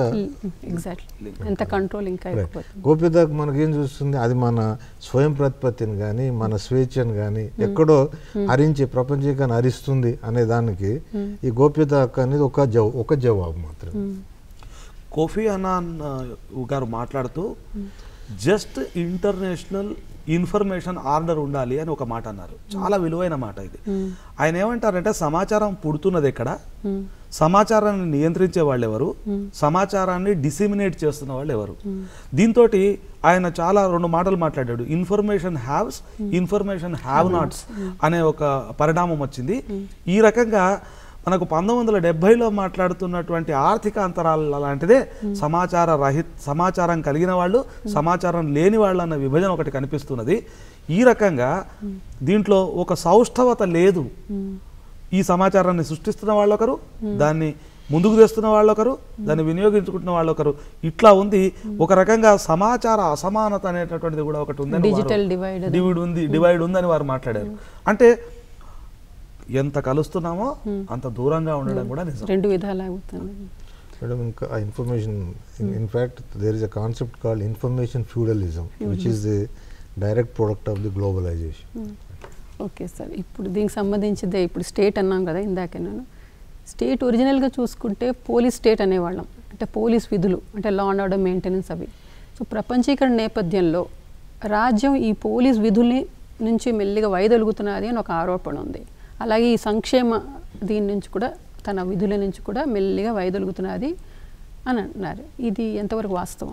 గోప్యత మనకి ఏం చూస్తుంది, అది మన స్వయం ప్రతిపత్తిని కానీ మన స్వేచ్ఛను కానీ ఎక్కడో హరించే ప్రపంచీకరణ హరిస్తుంది అనే దానికి ఈ గోప్యత హక్కు అనేది ఒక జవ ఒక జవాబు మాత్రం. కోఫీ అన్నాన్ గారు మాట్లాడుతూ జస్ట్ ఇంటర్నేషనల్ ఇన్ఫర్మేషన్ ఆర్డర్ ఉండాలి అని ఒక మాట అన్నారు. చాలా విలువైన మాట ఇది. ఆయన ఏమంటారంటే సమాచారం పుడుతున్నది ఎక్కడ, సమాచారాన్ని నియంత్రించే వాళ్ళు ఎవరు, సమాచారాన్ని డిసిమినేట్ చేస్తున్న వాళ్ళు ఎవరు. దీంతో ఆయన చాలా రెండు మాటలు మాట్లాడాడు. Information haves, information have nots అనే ఒక పరిణామం వచ్చింది. ఈ రకంగా మనకు పంతొమ్మిది వందల డెబ్బైలో మాట్లాడుతున్నటువంటి ఆర్థిక అంతరాల లాంటిదే సమాచార రహిత సమాచారం కలిగిన వాళ్ళు, సమాచారం లేని వాళ్ళు అన్న విభజన ఒకటి కనిపిస్తున్నది. ఈ రకంగా దీంట్లో ఒక సౌష్ఠవత లేదు. ఈ సమాచారాన్ని సృష్టిస్తున్న వాళ్ళొకరు, దాన్ని ముందుకు తెస్తున్న వాళ్ళొకరు, దాన్ని వినియోగించుకుంటున్న వాళ్ళొకరు, ఇట్లా ఉంది. ఒక రకంగా సమాచార అసమానత అనేటటువంటిది కూడా ఒకటి ఉందని డిజిటల్ డివైడ్ డివైడ్ ఉంది డివైడ్ ఉందని వారు మాట్లాడారు. అంటే ఎంత కలుస్తున్నామో అంత దూరంగా ఉండడం కూడా నిజం. రెండు విధాలు అవుతుంది మేడం. ఇంకా ఆ information, in fact there is a concept called information feudalism which is the direct product of the globalization. Okay sir, ఇప్పుడు దీనికి సంబంధించిందే ఇప్పుడు స్టేట్ అన్నాం కదా ఇందాకే. నేను స్టేట్ ఒరిజినల్గా చూసుకుంటే పోలీస్ స్టేట్ అనేవాళ్ళం, అంటే పోలీస్ విధులు, అంటే లా అండ్ ఆర్డర్ మెయింటెనెన్స్ అవి. సో ప్రపంచీకరణ నేపథ్యంలో రాజ్యం ఈ పోలీస్ విధుల్ని నుంచి మెల్లిగా వైదొలుగుతున్నది అని ఒక ఆరోపణ ఉంది. అలాగే ఈ సంక్షేమ దీని నుంచి కూడా, తన విధుల నుంచి కూడా మెల్లిగా వైదొలుగుతున్నది అని అంటున్నారు. ఇది ఎంతవరకు వాస్తవం?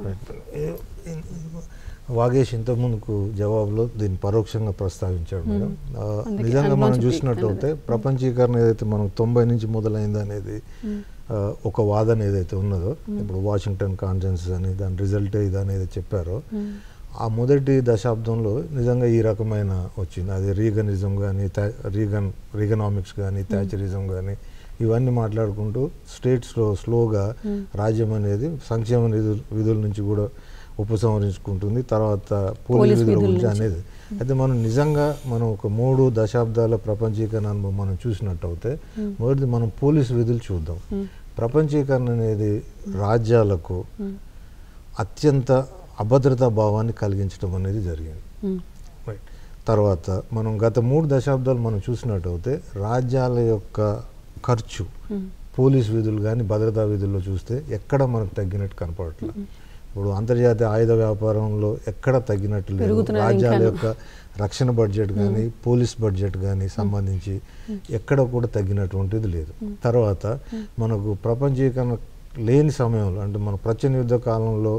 వాగేష్ ఇంతకుముందుకు జవాబులో దీన్ని పరోక్షంగా ప్రస్తావించాడు మేడం. నిజంగా మనం చూసినట్లయితే ప్రపంచీకరణ ఏదైతే మనం తొంభై నుంచి మొదలైంది అనేది ఒక వాదన ఏదైతే ఉన్నదో, ఇప్పుడు వాషింగ్టన్ కాన్ఫరెన్స్ అని దాని రిజల్టే ఇది అనేది చెప్పారో, ఆ మొదటి దశాబ్దంలో నిజంగా ఈ రకమైన వచ్చింది. అది రీగనిజం కానీ, రీగన్ రీగనామిక్స్ కానీ, థ్యాచరిజం కానీ, ఇవన్నీ మాట్లాడుకుంటూ స్టేట్స్లో స్లోగా రాజ్యం అనేది సంక్షేమ విధుల విధుల నుంచి కూడా ఉపసంహరించుకుంటుంది, తర్వాత పోలీస్ విధుల గురించి అనేది. అయితే మనం నిజంగా మనం ఒక మూడు దశాబ్దాల ప్రపంచీకరణ అనుభవం మనం చూసినట్టు అయితే, మొదటిది మనం పోలీస్ విధులు చూద్దాం. ప్రపంచీకరణ అనేది రాజ్యాలకు అత్యంత అభద్రతా భావాన్ని కలిగించడం అనేది జరిగింది. రైట్. తర్వాత మనం గత మూడు దశాబ్దాలు మనం చూసినట్టు అయితే రాజ్యాల యొక్క ఖర్చు పోలీస్ విధులు కానీ భద్రతా విధుల్లో చూస్తే ఎక్కడ మనకు తగ్గినట్టు కనపడట్లేదు. ఇప్పుడు అంతర్జాతీయ ఆయుధ వ్యాపారంలో ఎక్కడ తగ్గినట్టు లేదు. రాజ్యాల యొక్క రక్షణ బడ్జెట్ కానీ, పోలీస్ బడ్జెట్ కానీ సంబంధించి ఎక్కడ కూడా తగ్గినటువంటిది లేదు. తర్వాత మనకు ప్రపంచీకరణ లేని సమయంలో, అంటే మన ప్రచన్న యుద్ధ కాలంలో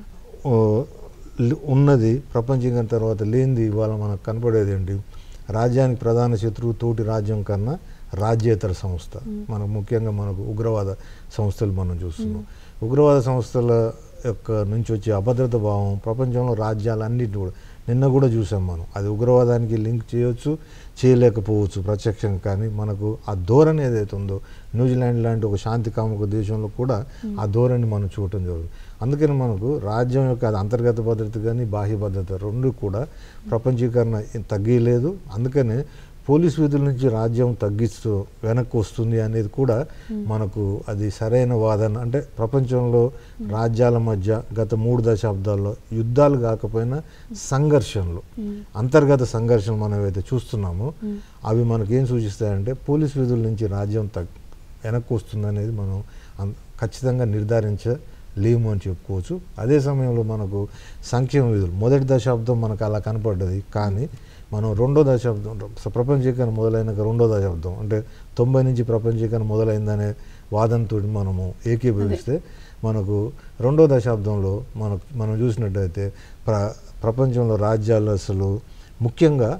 ఉన్నది ప్రపంచీకరణ తర్వాత లేనిది ఇవాళ మనకు కనపడేది ఏంటి? రాజ్యానికి ప్రధాన శత్రువు తోటి రాజ్యం కన్నా రాజ్యేతర సంస్థ. మనకు ముఖ్యంగా మనకు ఉగ్రవాద సంస్థలు మనం చూస్తున్నాం. ఉగ్రవాద సంస్థల యొక్క నుంచి వచ్చే అభద్రత భావం ప్రపంచంలో రాజ్యాలన్నింటినీ కూడా నిన్న కూడా చూసాం మనం. అది ఉగ్రవాదానికి లింక్ చేయవచ్చు, చేయలేకపోవచ్చు ప్రత్యక్షంగా, కానీ మనకు ఆ ధోరణి ఏదైతే ఉందో, న్యూజిలాండ్ లాంటి ఒక శాంతి కాముక దేశంలో కూడా ఆ ధోరణి మనం చూడటం జరుగుతుంది. అందుకని మనకు రాజ్యం యొక్క అది అంతర్గత భద్రత కానీ బాహ్య భద్రత రెండు కూడా ప్రపంచీకరణ తగ్గలేదు. అందుకనే పోలీస్ విధుల నుంచి రాజ్యం తగ్గిస్తూ వెనక్కి వస్తుంది అనేది కూడా మనకు అది సరైన వాదన. అంటే ప్రపంచంలో రాజ్యాల మధ్య గత మూడు దశాబ్దాల్లో యుద్ధాలు కాకపోయినా సంఘర్షణలు, అంతర్గత సంఘర్షణ మనం ఏవైతే చూస్తున్నామో అవి మనకేం సూచిస్తాయంటే పోలీస్ విధుల నుంచి రాజ్యం తగ్ వెనక్కి వస్తుంది అనేది మనం ఖచ్చితంగా నిర్ధారించలేము అని చెప్పుకోవచ్చు. అదే సమయంలో మనకు సంక్షేమ విధులు మొదటి దశాబ్దం మనకు అలా కనపడ్డది, కానీ మనం రెండో దశాబ్దం ప్రపంచీకరణ మొదలైన రెండో దశాబ్దం అంటే తొంభై నుంచి ప్రపంచీకరణ మొదలైందనే వాదనతో మనము ఏకీభవిస్తే మనకు రెండో దశాబ్దంలో మనకు మనం చూసినట్టయితే ప్ర ప్రపంచంలో రాజ్యాలు అసలు ముఖ్యంగా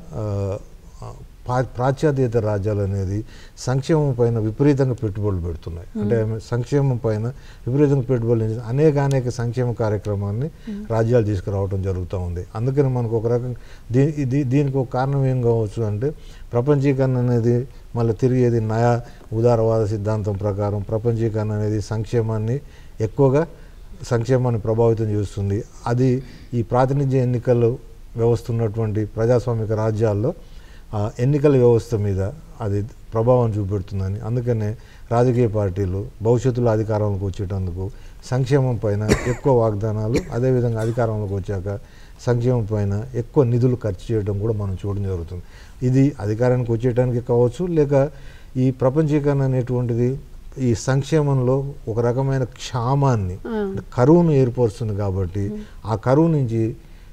పాశ్చాత్యేతర రాజ్యాలు అనేది సంక్షేమం పైన విపరీతంగా పెట్టుబడులు పెడుతున్నాయి. అంటే సంక్షేమం పైన విపరీతంగా పెట్టుబడులు అనేక అనేక సంక్షేమ కార్యక్రమాన్ని రాజ్యాలు తీసుకురావడం జరుగుతూ ఉంది. అందుకని మనకు ఒక రకంగా దీ దీనికి ఒక కారణం ఏం కావచ్చు అంటే ప్రపంచీకరణ అనేది మళ్ళీ తిరిగేది నయా ఉదారవాద సిద్ధాంతం ప్రకారం ప్రపంచీకరణ అనేది సంక్షేమాన్ని ఎక్కువగా సంక్షేమాన్ని ప్రభావితం చేస్తుంది. అది ఈ ప్రాతినిధ్య ఎన్నికలు వ్యవస్థ ఉన్నటువంటి ప్రజాస్వామిక రాజ్యాల్లో ఎన్నికల వ్యవస్థ మీద అది ప్రభావం చూపెడుతుందని, అందుకనే రాజకీయ పార్టీలు భవిష్యత్తులో అధికారంలోకి వచ్చేటందుకు సంక్షేమం పైన ఎక్కువ వాగ్దానాలు, అదేవిధంగా అధికారంలోకి వచ్చాక సంక్షేమం పైన ఎక్కువ నిధులు ఖర్చు చేయడం కూడా మనం చూడడం జరుగుతుంది. ఇది అధికారానికి వచ్చేయడానికి కావచ్చు, లేక ఈ ప్రపంచీకరణ అనేటువంటిది ఈ సంక్షేమంలో ఒక రకమైన క్షామాన్ని, కరువును ఏర్పరుస్తుంది. కాబట్టి ఆ కరువు నుంచి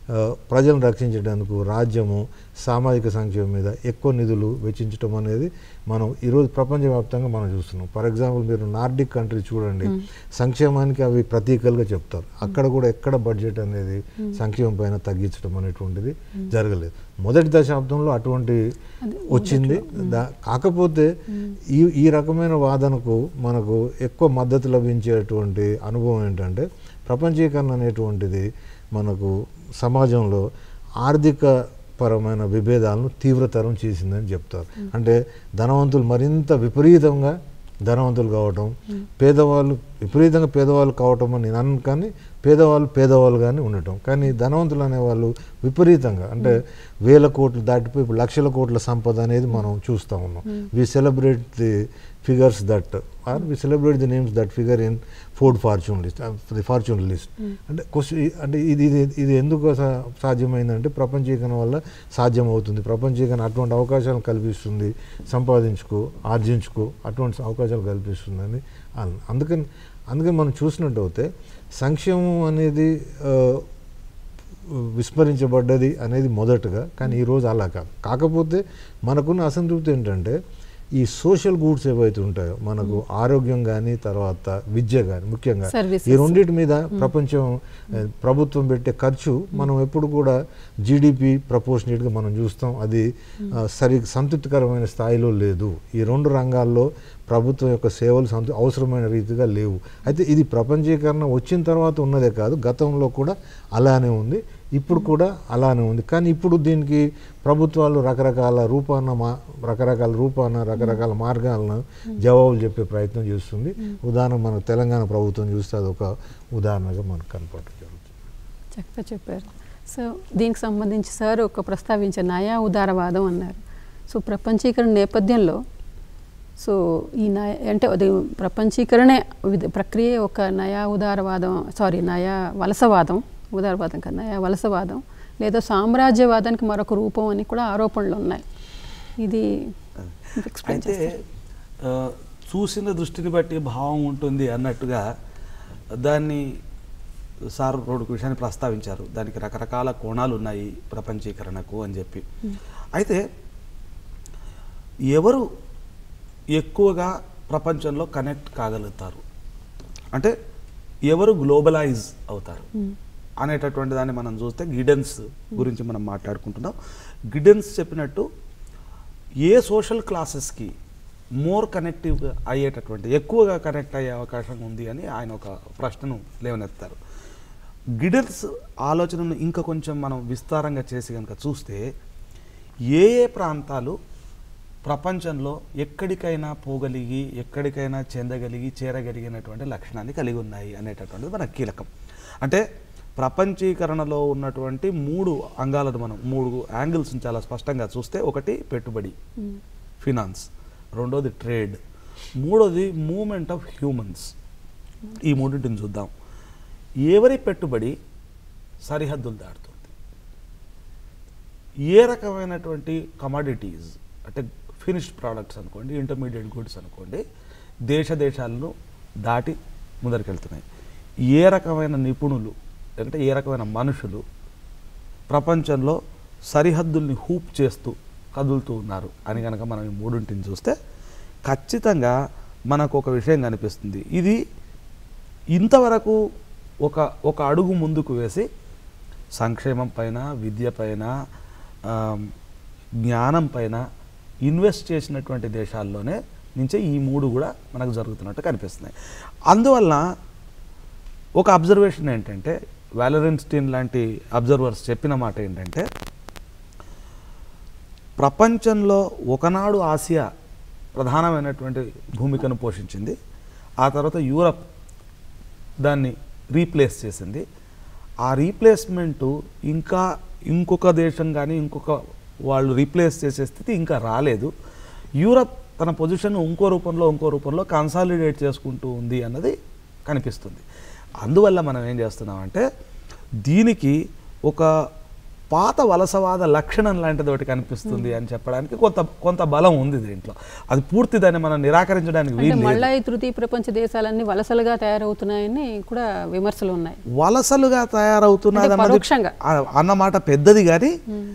ప్రజలను రక్షించడానికి రాజ్యము సామాజిక సంక్షేమం మీద ఎక్కువ నిధులు వెచ్చించడం అనేది మనం ఈరోజు ప్రపంచవ్యాప్తంగా మనం చూస్తున్నాం. ఫర్ ఎగ్జాంపుల్ మీరు నార్డిక్ కంట్రీ చూడండి, సంక్షేమానికి అవి ప్రతీకలుగా చెప్తారు. అక్కడ కూడా ఎక్కడ బడ్జెట్ అనేది సంక్షేమం పైన తగ్గించడం అనేటువంటిది జరగలేదు. మొదటి దశాబ్దంలో అటువంటి వచ్చింది. కాకపోతే ఈ ఈ రకమైన వాదనకు మనకు ఎక్కువ మద్దతు లభించేటువంటి అనుభవం ఏంటంటే, ప్రపంచీకరణ అనేటువంటిది మనకు సమాజంలో ఆర్థిక పరమైన విభేదాలను తీవ్రతరం చేసిందని చెప్తారు. అంటే ధనవంతులు మరింత విపరీతంగా ధనవంతులు కావటం, పేదవాళ్ళు విపరీతంగా పేదవాళ్ళు కావటం అని నేను అన్నాను. కానీ పేదవాళ్ళు పేదవాళ్ళుగానే ఉండటం. కానీ ధనవంతులు అనేవాళ్ళు విపరీతంగా అంటే వేల కోట్లు దాటిపోయి ఇప్పుడు లక్షల కోట్ల సంపద అనేది మనం చూస్తూ ఉన్నాం. We celebrate the figures that are we celebrate the names that figure in Ford Fortune list the Fortune list. అంటే క్వశ్చన్ అంటే ఇది ఇది ఇది ఎందుకు సాధ్యమైందంటే ప్రపంచీకరణ వల్ల సాధ్యమవుతుంది. ప్రపంచీకరణ అటువంటి అవకాశాలు కల్పిస్తుంది, సంపాదించుకో ఆర్జించుకో అటువంటి అవకాశాలు కల్పిస్తుందని. అందుకని అందుకని మనం చూసినట్టు అయితే సంక్షేమం అనేది విస్మరించబడ్డది అనేది మొదటగా. కానీ ఈరోజు అలా కాదు. కాకపోతే మనకున్న అసంతృప్తి ఏంటంటే ఈ సోషల్ గూడ్స్ ఏవైతే ఉంటాయో మనకు ఆరోగ్యం కానీ తర్వాత విద్య కానీ ముఖ్యంగా ఈ రెండింటి మీద ప్రపంచం ప్రభుత్వం పెట్టే ఖర్చు మనం ఎప్పుడు కూడా జీడిపి ప్రపోర్షనేట్గా మనం చూస్తాం. అది సరి సంతృప్తికరమైన స్థాయిలో లేదు. ఈ రెండు రంగాల్లో ప్రభుత్వం యొక్క సేవలు సంతృ అవసరమైన రీతిగా లేవు. అయితే ఇది ప్రపంచీకరణ వచ్చిన తర్వాత ఉన్నదే కాదు, గతంలో కూడా అలానే ఉంది, ఇప్పుడు కూడా అలానే ఉంది. కానీ ఇప్పుడు దీనికి ప్రభుత్వాలు రకరకాల రూపాన మా రకరకాల రూపాన రకరకాల మార్గాలను జవాబులు చెప్పే ప్రయత్నం చేస్తుంది. ఉదాహరణ మన తెలంగాణ ప్రభుత్వం చూస్తే అదొక ఉదాహరణగా మనకు కనపడటం జరుగుతుంది. చక్కగా చెప్పారు. సో దీనికి సంబంధించి సార్ ఒక ప్రస్తావించే నయా ఉదారవాదం అన్నారు. సో ప్రపంచీకరణ నేపథ్యంలో సో ఈ నయ అంటే అది ప్రపంచీకరణే ప్రక్రియ ఒక నయా ఉదారవాదం సారీ నయా వలసవాదం ఉదారవాదం కదా నయా వలసవాదం లేదా సామ్రాజ్యవాదానికి మరొక రూపం అని కూడా ఆరోపణలు ఉన్నాయి. ఇది అయితే చూసిన దృష్టిని బట్టి భావం ఉంటుంది అన్నట్టుగా దాన్ని సార్ రెండు విషయాన్ని ప్రస్తావించారు. దానికి రకరకాల కోణాలు ఉన్నాయి ప్రపంచీకరణకు అని చెప్పి. అయితే ఎవరు ఎక్కువగా ప్రపంచంలో కనెక్ట్ కాగలుగుతారు అంటే ఎవరు గ్లోబలైజ్ అవుతారు అనేటటువంటి దాన్ని మనం చూస్తే గిడెన్స్ గురించి మనం మాట్లాడుకుంటున్నాం. గిడెన్స్ చెప్పినట్టు ఏ సోషల్ క్లాసెస్కి మోర్ కనెక్టివ్గా అయ్యేటటువంటి ఎక్కువగా కనెక్ట్ అయ్యే అవకాశం ఉంది అని ఆయన ఒక ప్రశ్నను లేవనెత్తారు. గిడెన్స్ ఆలోచనను ఇంకా కొంచెం మనం విస్తారంగా చేసి కనుక చూస్తే ఏ ఏ ప్రాంతాలు ప్రపంచంలో ఎక్కడికైనా పోగలిగి ఎక్కడికైనా చెందగలిగి చేరగలిగినటువంటి లక్షణాన్ని కలిగి ఉన్నాయి అనేటటువంటిది మనకు కీలకం. అంటే ప్రపంచీకరణలో ఉన్నటువంటి మూడు అంగాలను మనం మూడు యాంగిల్స్ని చాలా స్పష్టంగా చూస్తే ఒకటి పెట్టుబడి ఫినాన్స్, రెండోది ట్రేడ్, మూడోది మూవ్మెంట్ ఆఫ్ హ్యూమన్స్. ఈ మూడింటిని చూద్దాం. ఎవరి పెట్టుబడి సరిహద్దులు దాటుతుంది, ఏ రకమైనటువంటి కమాడిటీస్ అంటే ఫినిష్డ్ ప్రోడక్ట్స్ అనుకోండి ఇంటర్మీడియట్ గుడ్స్ అనుకోండి దేశ దేశాలను దాటి ముందరికెళ్తున్నాయి, ఏ రకమైన నిపుణులు అంటే ఏ రకమైన మనుషులు ప్రపంచంలో సరిహద్దుల్ని హూప్ చేస్తూ కదులుతూ ఉన్నారు అని కనుక మనం ఈ మూడింటిని చూస్తే ఖచ్చితంగా మనకు ఒక విషయం కనిపిస్తుంది. ఇది ఇంతవరకు ఒక ఒక అడుగు ముందుకు వేసి సంక్షేమం పైన విద్య పైన జ్ఞానం పైన ఇన్వెస్ట్ చేసినటువంటి దేశాల్లోనే నుంచే ఈ మూడు కూడా మనకు జరుగుతున్నట్టు కనిపిస్తున్నాయి. అందువల్ల ఒక అబ్జర్వేషన్ ఏంటంటే వాలరెన్స్టీన్ లాంటి అబ్జర్వర్స్ చెప్పిన మాట ఏంటంటే ప్రపంచంలో ఒకనాడు ఆసియా ప్రధానమైనటువంటి భూమికను పోషించింది, ఆ తర్వాత యూరప్ దాన్ని రీప్లేస్ చేసింది. ఆ రీప్లేస్మెంటు ఇంకా ఇంకొక దేశం కానీ ఇంకొక వాళ్ళు రీప్లేస్ చేసే స్థితి ఇంకా రాలేదు. యూరప్ తన పొజిషన్ ఇంకో రూపంలో ఇంకో రూపంలో కన్సాలిడేట్ చేసుకుంటూ ఉంది అన్నది కనిపిస్తుంది. అందువల్ల మనం ఏం చేస్తున్నామంటే దీనికి ఒక పాత వలసవాద లక్షణం లాంటిది ఒకటి కనిపిస్తుంది అని చెప్పడానికి కొంత కొంత బలం ఉంది దీంట్లో. అది పూర్తి దాన్ని మనం నిరాకరించడానికి వీలు లేదు. మళ్ళీ ఈ తృతీయ ప్రపంచ దేశాలన్నీ వలసలుగా తయారవుతున్నాయని కూడా విమర్శలు ఉన్నాయి. వలసలుగా తయారవుతున్నది పరోక్షంగా అన్నమాట పెద్దది, కానీ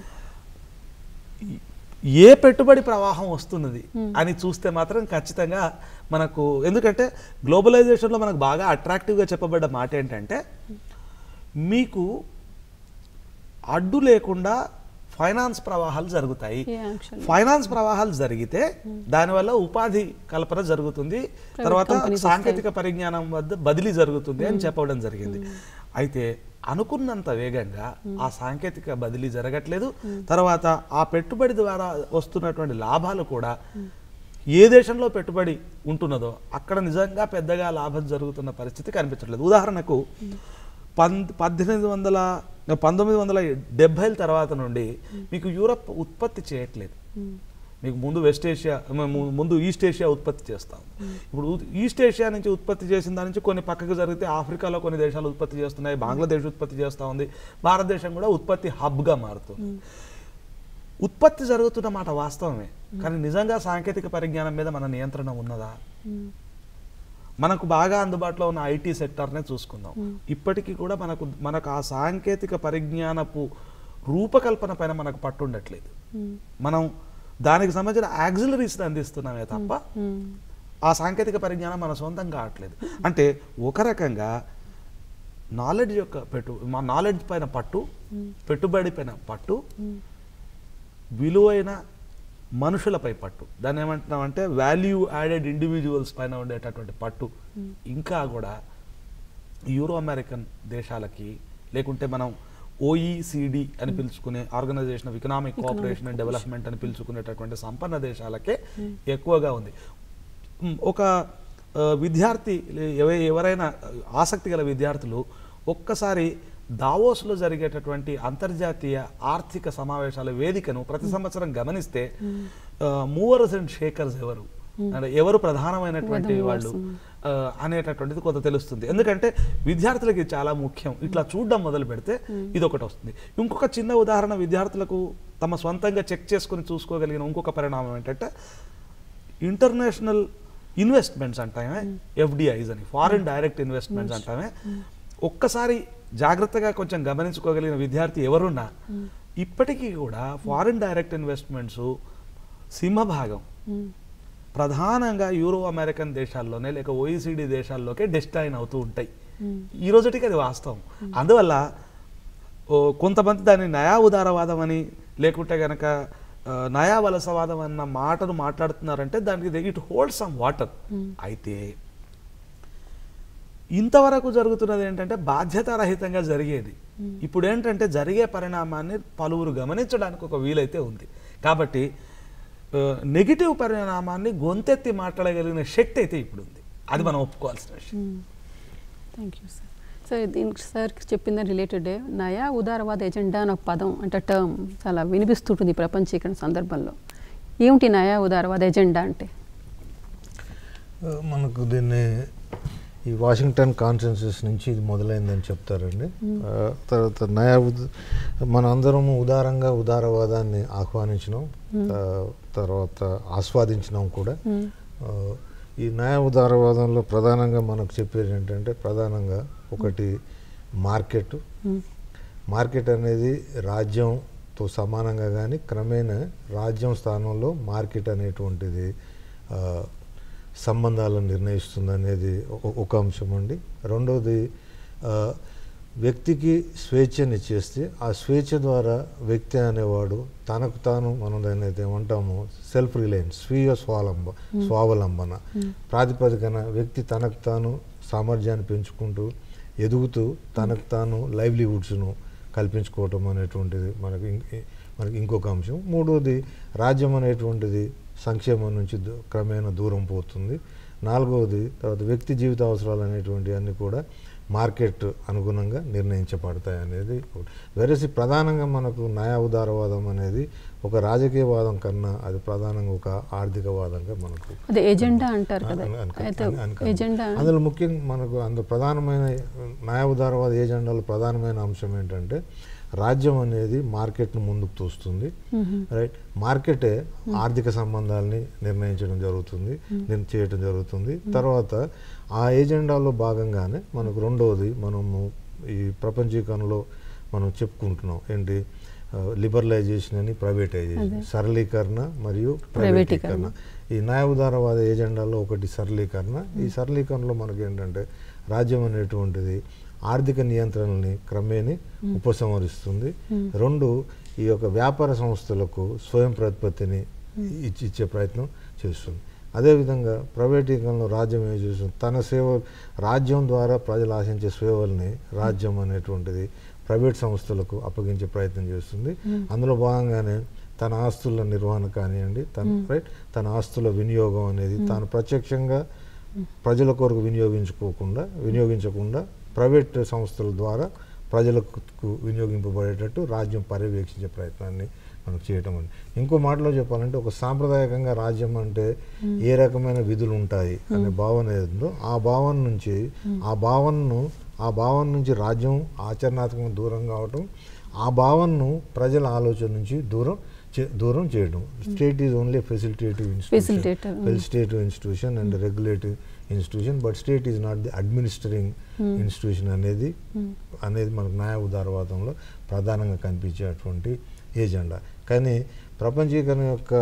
ఏ పెట్టుబడి ప్రవాహం వస్తున్నది అని చూస్తే మాత్రం ఖచ్చితంగా మనకు, ఎందుకంటే గ్లోబలైజేషన్లో మనకు బాగా అట్రాక్టివ్గా చెప్పబడ్డ మాట ఏంటంటే మీకు అడ్డు లేకుండా ఫైనాన్స్ ప్రవాహాలు జరుగుతాయి. ఫైనాన్స్ ప్రవాహాలు జరిగితే దానివల్ల ఉపాధి కల్పన జరుగుతుంది, తర్వాత సాంకేతిక పరిజ్ఞానం వద్ద బదిలీ జరుగుతుంది అని చెప్పడం జరిగింది. అయితే అనుకున్నంత వేగంగా ఆ సాంకేతిక బదిలీ జరగట్లేదు. తర్వాత ఆ పెట్టుబడి ద్వారా వస్తున్నటువంటి లాభాలు కూడా ఏ దేశంలో పెట్టుబడి ఉంటున్నదో అక్కడ నిజంగా పెద్దగా లాభం జరుగుతున్న పరిస్థితి కనిపించట్లేదు. ఉదాహరణకు పం పద్దెనిమిది వందల పంతొమ్మిది వందల డెబ్బైల తర్వాత నుండి మీకు యూరప్ ఉత్పత్తి చేయట్లేదు. మీకు ముందు వెస్ట్ ఏషియా, ముందు ఈస్ట్ ఏషియా ఉత్పత్తి చేస్తాం. ఇప్పుడు ఈస్ట్ ఏషియా నుంచి ఉత్పత్తి చేసిన దాని నుంచి కొన్ని పక్కకు జరిగితే ఆఫ్రికాలో కొన్ని దేశాలు ఉత్పత్తి చేస్తున్నాయి, బంగ్లాదేశ్ ఉత్పత్తి చేస్తూ ఉంది, భారతదేశం కూడా ఉత్పత్తి హబ్గా మారుతుంది. ఉత్పత్తి జరుగుతున్న మాట వాస్తవమే, కానీ నిజంగా సాంకేతిక పరిజ్ఞానం మీద మన నియంత్రణ ఉన్నదా? మనకు బాగా అందుబాటులో ఉన్న ఐటీ సెక్టార్నే చూసుకుందాం. ఇప్పటికీ కూడా మనకు మనకు ఆ సాంకేతిక పరిజ్ఞానపు రూపకల్పన పైన మనకు పట్టు ఉండట్లేదు. మనం దానికి సంబంధించిన యాక్సిలరీస్ అందిస్తున్నామే తప్ప ఆ సాంకేతిక పరిజ్ఞానం మన సొంతం కావట్లేదు. అంటే ఒక రకంగా నాలెడ్జ్ యొక్క పెట్టు మా నాలెడ్జ్ పైన పట్టు, పెట్టుబడి పైన పట్టు, విలువైన మనుషులపై పట్టు, దాన్ని ఏమంటున్నామంటే వాల్యూ యాడెడ్ ఇండివిజువల్స్ పైన ఉండేటటువంటి పట్టు ఇంకా కూడా యూరో అమెరికన్ దేశాలకి, లేకుంటే మనం ఓఈసిడి అని పిలుచుకునే Organisation of Economic Cooperation and Development అని పిలుచుకునేటటువంటి సంపన్న దేశాలకే ఎక్కువగా ఉంది. ఒక విద్యార్థి ఎవరైనా ఆసక్తి గల విద్యార్థులు ఒక్కసారి దావోస్లో జరిగేటటువంటి అంతర్జాతీయ ఆర్థిక సమావేశాల వేదికను ప్రతి సంవత్సరం గమనిస్తే మూవర్స్ అండ్ షేకర్స్ ఎవరు, అంటే ఎవరు ప్రధానమైనటువంటి వాళ్ళు అనేటటువంటిది కొంత తెలుస్తుంది. ఎందుకంటే విద్యార్థులకి చాలా ముఖ్యం. ఇట్లా చూడడం మొదలు పెడితే ఇది ఒకటి వస్తుంది. ఇంకొక చిన్న ఉదాహరణ, విద్యార్థులకు తమ సొంతంగా చెక్ చేసుకుని చూసుకోగలిగిన ఇంకొక పరిణామం ఏంటంటే ఇంటర్నేషనల్ ఇన్వెస్ట్మెంట్స్ అంటామే, ఎఫ్డిఐస్ అని, ఫారిన్ డైరెక్ట్ ఇన్వెస్ట్మెంట్స్ అంటామే. ఒక్కసారి జాగ్రత్తగా కొంచెం గమనించుకోగలిగిన విద్యార్థి ఎవరున్నా ఇప్పటికీ కూడా ఫారిన్ డైరెక్ట్ ఇన్వెస్ట్మెంట్స్ సింహభాగం ప్రధానంగా యూరో అమెరికన్ దేశాల్లోనే లేక ఓఈసిడి దేశాల్లోకే డెస్టైన్ అవుతూ ఉంటాయి. ఈ రోజుటికి అది వాస్తవం. అందువల్ల కొంతమంది దాన్ని నయా ఉదారవాదం అని లేకుంటే గనక నయా వలసవాదం అన్న మాటను మాట్లాడుతున్నారంటే దానికి ఇట్ హోల్డ్ సమ్ వాటర్. అయితే ఇంతవరకు జరుగుతున్నది ఏంటంటే బాధ్యతారహితంగా జరిగేది. ఇప్పుడు ఏంటంటే జరిగే పరిణామాన్ని పలువురు గమనించడానికి ఒక వీలైతే ఉంది. కాబట్టి నెగిటివ్ పరిణామాన్ని గొంతెత్తి మాట్లాడగలిగిన శక్తి అయితే ఇప్పుడు ఉంది. అది మనం ఒప్పుకోవాల్సిన విషయం. Thank you sir. సార్ దీనికి సార్ చెప్పిన రిలేటెడ్ నయా ఉదారవాద ఎజెండా అనే ఒక పదం అంటే టర్మ్ చాలా వినిపిస్తుంటుంది ప్రపంచీకరణ సందర్భంలో. ఏమిటి నయా ఉదారవాద ఎజెండా అంటే? మనకు దీన్ని ఈ వాషింగ్టన్ కాన్సెన్సస్ నుంచి ఇది మొదలైందని చెప్తారండి. తర్వాత నయా మన అందరము ఉదారంగా ఉదారవాదాన్ని ఆహ్వానించినాం, తర్వాత ఆస్వాదించినాం కూడా. ఈ నయా ఉదారవాదంలో ప్రధానంగా మనకు చెప్పేది ఏంటంటే ప్రధానంగా ఒకటి మార్కెట్. మార్కెట్ అనేది రాజ్యంతో సమానంగా కానీ క్రమేణా రాజ్యం స్థానంలో మార్కెట్ అనేటువంటిది సంబంధాలను నిర్ణయిస్తుంది అనేది ఒక అంశం అండి. రెండవది వ్యక్తికి స్వేచ్ఛని ఇచ్చేస్తే ఆ స్వేచ్ఛ ద్వారా వ్యక్తి అనేవాడు తనకు తాను మనం దాన్ని అయితే ఏమంటామో సెల్ఫ్ రిలయన్స్, స్వీయ స్వాలంబ స్వావలంబన ప్రాతిపదికన వ్యక్తి తనకు తాను సామర్థ్యాన్ని పెంచుకుంటూ ఎదుగుతూ తనకు తాను లైవ్లీహుడ్స్ను కల్పించుకోవటం అనేటువంటిది మనకి మనకి ఇంకొక అంశం. మూడవది రాజ్యం అనేటువంటిది సంక్షేమం నుంచి క్రమేణా దూరం పోతుంది. నాలుగవది తర్వాత వ్యక్తి జీవిత అవసరాలు అనేటువంటి అన్నీ కూడా మార్కెట్ అనుగుణంగా నిర్ణయించబడతాయి అనేది. వెరసి ప్రధానంగా మనకు నయా ఉదారవాదం అనేది ఒక రాజకీయవాదం కన్నా అది ప్రధానంగా ఒక ఆర్థికవాదంగా మనకు ఎజెండా అంటారు కదా. అందులో ముఖ్యంగా మనకు అందులో ప్రధానమైన నయా ఉదారవాద ఏజెండాలో ప్రధానమైన అంశం ఏంటంటే రాజ్యం అనేది మార్కెట్ను ముందుకు తోస్తుంది, రైట్. మార్కెటే ఆర్థిక సంబంధాలని నిర్ణయించడం జరుగుతుంది, నిర్ణయం చేయడం జరుగుతుంది. తర్వాత ఆ ఏజెండాలో భాగంగానే మనకు రెండవది మనము ఈ ప్రపంచీకరణలో మనం చెప్పుకుంటున్నాం ఏంటి, లిబరలైజేషన్ అని ప్రైవేటైజేషన్, సరళీకరణ మరియు ప్రైవేటీకరణ. ఈ న్యాయ ఉదారవాద ఏజెండాలో ఒకటి సరళీకరణ. ఈ సరళీకరణలో మనకి ఏంటంటే రాజ్యం అనేటువంటిది ఆర్థిక నియంత్రణని క్రమేణి ఉపసంహరిస్తుంది. రెండు, ఈ యొక్క వ్యాపార సంస్థలకు స్వయం ప్రతిపత్తిని ఇచ్చి ఇచ్చే ప్రయత్నం చేస్తుంది. అదేవిధంగా ప్రైవేటీకరణలో రాజ్యం ఏం చేస్తుంది, తన సేవ రాజ్యం ద్వారా ప్రజలు ఆశించే సేవల్ని రాజ్యం అనేటువంటిది ప్రైవేట్ సంస్థలకు అప్పగించే ప్రయత్నం చేస్తుంది. అందులో భాగంగానే తన ఆస్తుల నిర్వహణ కానివ్వండి, తన రైట్ తన ఆస్తుల వినియోగం అనేది తాను ప్రత్యక్షంగా ప్రజల కొరకు వినియోగించుకోకుండా వినియోగించకుండా ప్రైవేట్ సంస్థల ద్వారా ప్రజలకు వినియోగింపబడేటట్టు రాజ్యం పర్యవేక్షించే ప్రయత్నాన్ని మనకు చేయటం అని. ఇంకో మాటలో చెప్పాలంటే ఒక సాంప్రదాయకంగా రాజ్యం అంటే ఏ రకమైన విధులు ఉంటాయి అనే భావన ఏదో ఆ భావన నుంచి ఆ భావనను ఆ భావన నుంచి రాజ్యం ఆచరణాత్మకంగా దూరం కావటం, ఆ భావనను ప్రజల ఆలోచన నుంచి దూరం దూరం చేయడం. State is only facilitative institution facilitative institution and regulative institution, but state is not the administering institution అనేది అనేది మనకు న్యాయ ఉదారవాదంలో ప్రధానంగా కనిపించేటువంటి ఏజెండా. కానీ ప్రపంచీకరణ యొక్క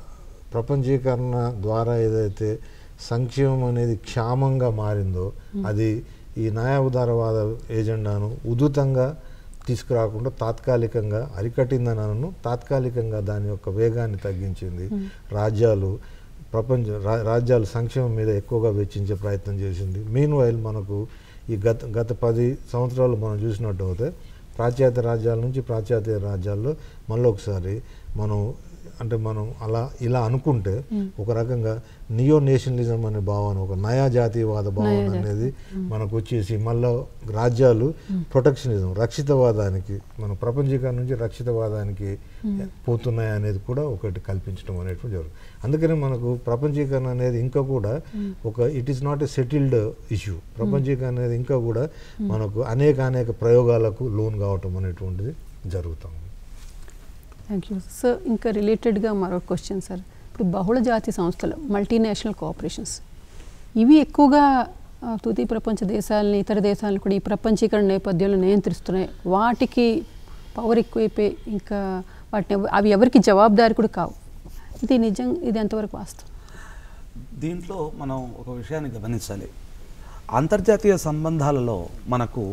ప్రపంచీకరణ ద్వారా ఏదైతే సంక్షేమం అనేది క్షామంగా మారిందో అది ఈ న్యాయ ఉదారవాద ఏజెండాను ఉధృతంగా తీసుకురాకుండా తాత్కాలికంగా అరికట్టిందనను, తాత్కాలికంగా దాని యొక్క వేగాన్ని తగ్గించింది. రాజ్యాలు ప్రపంచ రాజ్యాలు సంక్షేమం మీద ఎక్కువగా వెచ్చించే ప్రయత్నం చేసింది. మీన్ వైల్ మనకు ఈ గత గత పది సంవత్సరాలు మనం చూసినట్టు అయితే పాశ్చాత్య రాజ్యాల నుంచి పాశ్చాత్య రాజ్యాల్లో మళ్ళీ ఒకసారి మనం అంటే మనం అలా ఇలా అనుకుంటే ఒక రకంగా నియో నేషనలిజం అనే భావన, ఒక నయా జాతీయవాద భావన అనేది మనకు వచ్చేసి మళ్ళీ రాజ్యాలు ప్రొటెక్షనిజం రక్షితవాదానికి మన ప్రపంచీకరణ నుంచి రక్షితవాదానికి పోతున్నాయి అనేది కూడా ఒకటి కల్పించడం అనేటువంటి జరుగుతుంది. అందుకని మనకు ప్రపంచీకరణ అనేది ఇంకా కూడా ఒక it is not a settled issue. ప్రపంచీకరణ అనేది ఇంకా కూడా మనకు అనేక అనేక ప్రయోగాలకు లోన్ కావటం అనేటువంటిది జరుగుతుంది. Thank you sir. ఇంకా రిలేటెడ్గా మరో క్వశ్చన్ సార్, ఇప్పుడు బహుళ జాతి సంస్థలు మల్టీనేషనల్ కోఆపరేషన్స్ ఇవి ఎక్కువగా తుది ప్రపంచ దేశాలని ఇతర దేశాలను కూడా ఈ ప్రపంచీకరణ నేపథ్యంలో నియంత్రిస్తున్నాయి. వాటికి పవర్ ఎక్కువైపోయి ఇంకా వాటిని అవి ఎవరికి జవాబుదారి కూడా కావు. ఇది నిజం, ఇది ఎంతవరకు వాస్తవం? దీంట్లో మనం ఒక విషయాన్ని గమనించాలి. అంతర్జాతీయ సంబంధాలలో మనకు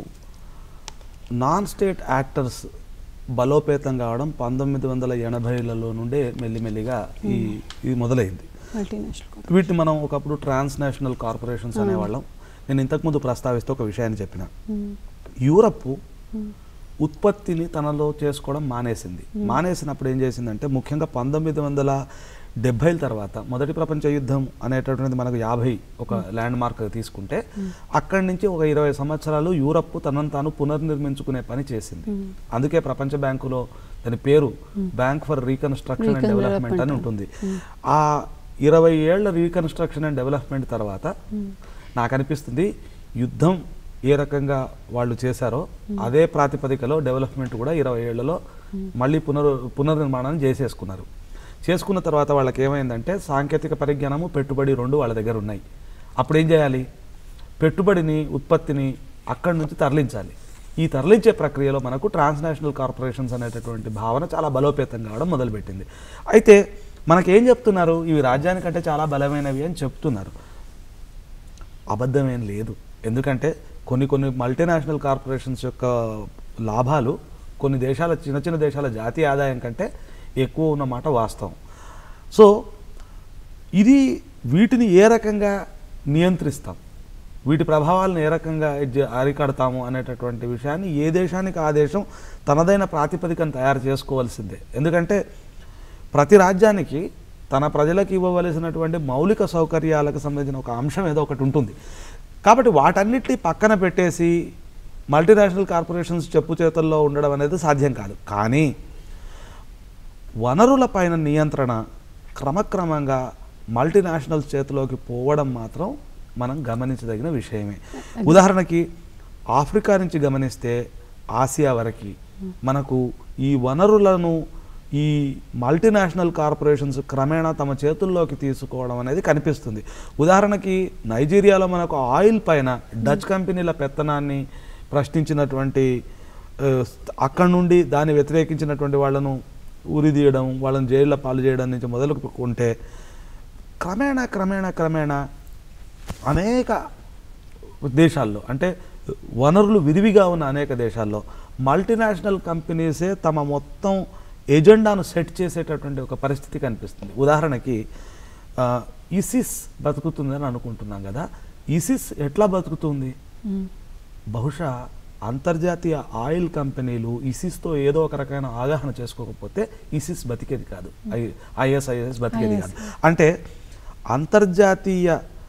నాన్ స్టేట్ యాక్టర్స్ బలోపేతం కావడం పంతొమ్మిది వందల ఎనభైలలో నుండే మెల్లిమెల్లిగా ఈ ఇది మొదలైంది. వీటిని మనం ఒకప్పుడు ట్రాన్స్ నేషనల్ కార్పొరేషన్స్ అనేవాళ్ళం. నేను ఇంతకుముందు ప్రస్తావిస్తూ ఒక విషయాన్ని చెప్పిన, యూరప్ ఉత్పత్తిని తనలో చేసుకోవడం మానేసింది. మానేసినప్పుడు ఏం చేసిందంటే ముఖ్యంగా పంతొమ్మిది వందల డెబ్బైల తర్వాత మొదటి ప్రపంచ యుద్ధం అనేటటువంటిది మనకు యాభై ఒక ల్యాండ్ మార్క్ తీసుకుంటే అక్కడి నుంచి ఒక ఇరవై సంవత్సరాలు యూరప్ తనను తాను పునర్నిర్మించుకునే పని చేసింది. అందుకే ప్రపంచ బ్యాంకులో దాని పేరు Bank for Reconstruction and Development అని ఉంటుంది. ఆ ఇరవై ఏళ్ల రీకన్స్ట్రక్షన్ అండ్ డెవలప్మెంట్ తర్వాత నాకు అనిపిస్తుంది యుద్ధం ఏ రకంగా వాళ్ళు చేశారో అదే ప్రాతిపదికలో డెవలప్మెంట్ కూడా ఇరవై ఏళ్లలో మళ్ళీ పునర్ పునర్నిర్మాణాన్ని చేసేసుకున్నారు. చేసుకున్న తర్వాత వాళ్ళకి ఏమైందంటే సాంకేతిక పరిజ్ఞానము పెట్టుబడి రెండు వాళ్ళ దగ్గర ఉన్నాయి. అప్పుడు ఏం చేయాలి, పెట్టుబడిని ఉత్పత్తిని అక్కడి నుంచి తరలించాలి. ఈ తరలించే ప్రక్రియలో మనకు ట్రాన్స్నేషనల్ కార్పొరేషన్స్ అనేటటువంటి భావన చాలా బలోపేతం కావడం మొదలుపెట్టింది. అయితే మనకేం చెప్తున్నారు, ఇవి రాజ్యానికంటే చాలా బలమైనవి అని చెప్తున్నారు. అబద్ధమేం లేదు. ఎందుకంటే కొన్ని కొన్ని మల్టీనేషనల్ కార్పొరేషన్స్ యొక్క లాభాలు కొన్ని దేశాల చిన్న చిన్న దేశాల జాతీయ ఆదాయం కంటే ఎక్కువ ఉన్నమాట వాస్తవం. సో ఇది వీటిని ఏ రకంగా నియంత్రిస్తాం, వీటి ప్రభావాలను ఏ రకంగా అరికడతాము అనేటటువంటి విషయాన్ని ఏ దేశానికి ఆ దేశం తనదైన ప్రాతిపదికను తయారు చేసుకోవాల్సిందే. ఎందుకంటే ప్రతి రాజ్యానికి తన ప్రజలకు ఇవ్వవలసినటువంటి మౌలిక సౌకర్యాలకు సంబంధించిన ఒక అంశం ఏదో ఒకటి ఉంటుంది. కాబట్టి వాటన్నిటినీ పక్కన పెట్టేసి మల్టీనేషనల్ కార్పొరేషన్స్ చెప్పు చేతుల్లో ఉండడం అనేది సాధ్యం కాదు. కానీ వనరుల పైన నియంత్రణ క్రమక్రమంగా మల్టీనేషనల్స్ చేతిలోకి పోవడం మాత్రం మనం గమనించదగిన విషయమే. ఉదాహరణకి ఆఫ్రికా నుంచి గమనిస్తే ఆసియా వరకు మనకు ఈ వనరులను ఈ మల్టీనేషనల్ కార్పొరేషన్స్ క్రమేణా తమ చేతుల్లోకి తీసుకోవడం అనేది కనిపిస్తుంది. ఉదాహరణకి నైజీరియాలో మనకు ఆయిల్ పైన డచ్ కంపెనీల పెత్తనాన్ని ప్రశ్నించినటువంటి అక్కడి నుండి దాన్ని వ్యతిరేకించినటువంటి వాళ్ళను ఉరిదీయడం, వాళ్ళని జైల్లో పాలు చేయడం నుంచి మొదలుకుంటే క్రమేణా క్రమేణా క్రమేణా అనేక దేశాల్లో, అంటే వనరులు విరివిగా ఉన్న అనేక దేశాల్లో మల్టీనేషనల్ కంపెనీసే తమ మొత్తం ఎజెండాను సెట్ చేసేటటువంటి ఒక పరిస్థితి కనిపిస్తుంది. ఉదాహరణకి ఇసిస్ బతుకుతుందని అనుకుంటున్నాం కదా, ఇసిస్ ఎట్లా బతుకుతుంది? బహుశా అంతర్జాతీయ ఆయిల్ కంపెనీలు ఇసిస్తో ఏదో ఒక రకమైన అవగాహన చేసుకోకపోతే ఇసిస్ బతికేది కాదు, ఐ ఐఎస్ఐఎస్ బతికేది కాదు. అంటే అంతర్జాతీయ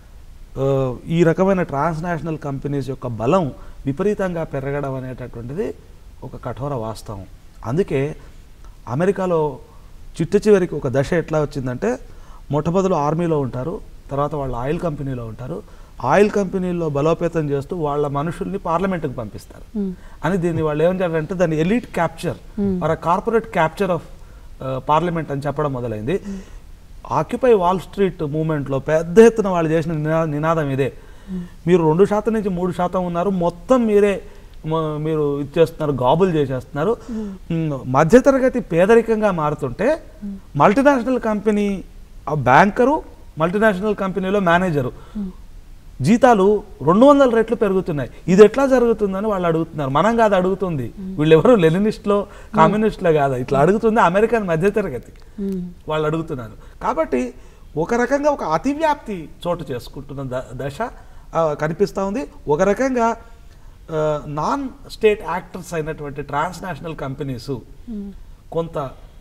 ఈ రకమైన ట్రాన్స్నేషనల్ కంపెనీస్ యొక్క బలం విపరీతంగా పెరగడం అనేటటువంటిది ఒక కఠోర వాస్తవం. అందుకే అమెరికాలో చిట్ట చివరికి ఒక దశ ఎట్లా వచ్చిందంటే, మొట్టమొదలు ఆర్మీలో ఉంటారు, తర్వాత వాళ్ళ ఆయిల్ కంపెనీలో ఉంటారు, ఆయిల్ కంపెనీల్లో బలోపేతం చేస్తూ వాళ్ళ మనుషుల్ని పార్లమెంట్కి పంపిస్తారు అని దీన్ని వాళ్ళు ఏమంటారంటే దాన్ని elite capture or corporate capture of parliament అని చెప్పడం మొదలైంది. ఆక్యుపై వాల్ స్ట్రీట్ మూవ్మెంట్లో పెద్ద ఎత్తున వాళ్ళు చేసిన నినా నినాదం ఇదే, మీరు రెండు శాతం నుంచి మూడు శాతం ఉన్నారు, మొత్తం మీరే మీరు ఇచ్చేస్తున్నారు, గాబులు చేసేస్తున్నారు. మధ్యతరగతి పేదరికంగా మారుతుంటే మల్టీనేషనల్ కంపెనీ బ్యాంకరు, మల్టీనేషనల్ కంపెనీలో మేనేజరు జీతాలు రెండు వందల రెట్లు పెరుగుతున్నాయి. ఇది ఎట్లా జరుగుతుందని వాళ్ళు అడుగుతున్నారు. మనం కాదు అడుగుతుంది, వీళ్ళెవరు లెనినిస్ట్లో కమ్యూనిస్ట్లో కాదు, ఇట్లా అడుగుతుంది అమెరికన్ మధ్యతరగతి వాళ్ళు అడుగుతున్నారు. కాబట్టి ఒక రకంగా ఒక అతివ్యాప్తి చోటు చేసుకుంటున్న ద దశ కనిపిస్తూ ఉంది. ఒక రకంగా నాన్ స్టేట్ యాక్టర్స్ అయినటువంటి ట్రాన్స్నేషనల్ కంపెనీసు కొంత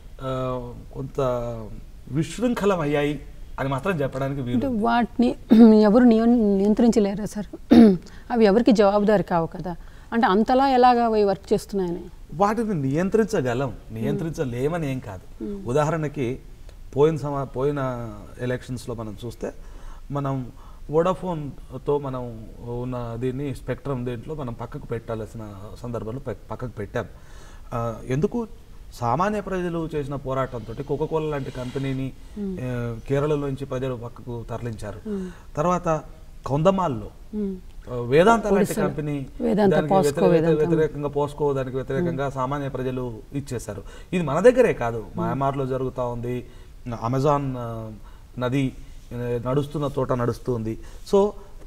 కొంత విశృంఖలం అయ్యాయి అని మాత్రం చెప్పడానికి వీలు. వాటిని ఎవరు నియంత్రించలేరా సార్? అవి ఎవరికి జవాబుదారి కావు కదా, అంటే అంతలా ఎలాగా అవి వర్క్ చేస్తున్నాయని? వాటిని నియంత్రించగలం, నియంత్రించలేమని ఏం కాదు. ఉదాహరణకి పోయిన సమా పోయిన ఎలక్షన్స్లో మనం చూస్తే మనం వోడాఫోన్తో మనం ఉన్న దీన్ని స్పెక్ట్రమ్ దీంట్లో మనం పక్కకు పెట్టాల్సిన సందర్భంలో పక్కకు పెట్టాం. ఎందుకు? సామాన్య ప్రజలు చేసిన పోరాటంతో కోకోకోలా లాంటి కంపెనీని కేరళలోంచి ప్రజలు పక్కకు తరలించారు. తర్వాత కొందమాల్లో వేదాంత లాంటి కంపెనీ వ్యతిరేకంగా, పోస్కో దానికి వ్యతిరేకంగా సామాన్య ప్రజలు ఇచ్చేశారు. ఇది మన దగ్గరే కాదు, మయన్మార్లో జరుగుతూ ఉంది, అమెజాన్ నది నడుస్తున్న చోట నడుస్తుంది. సో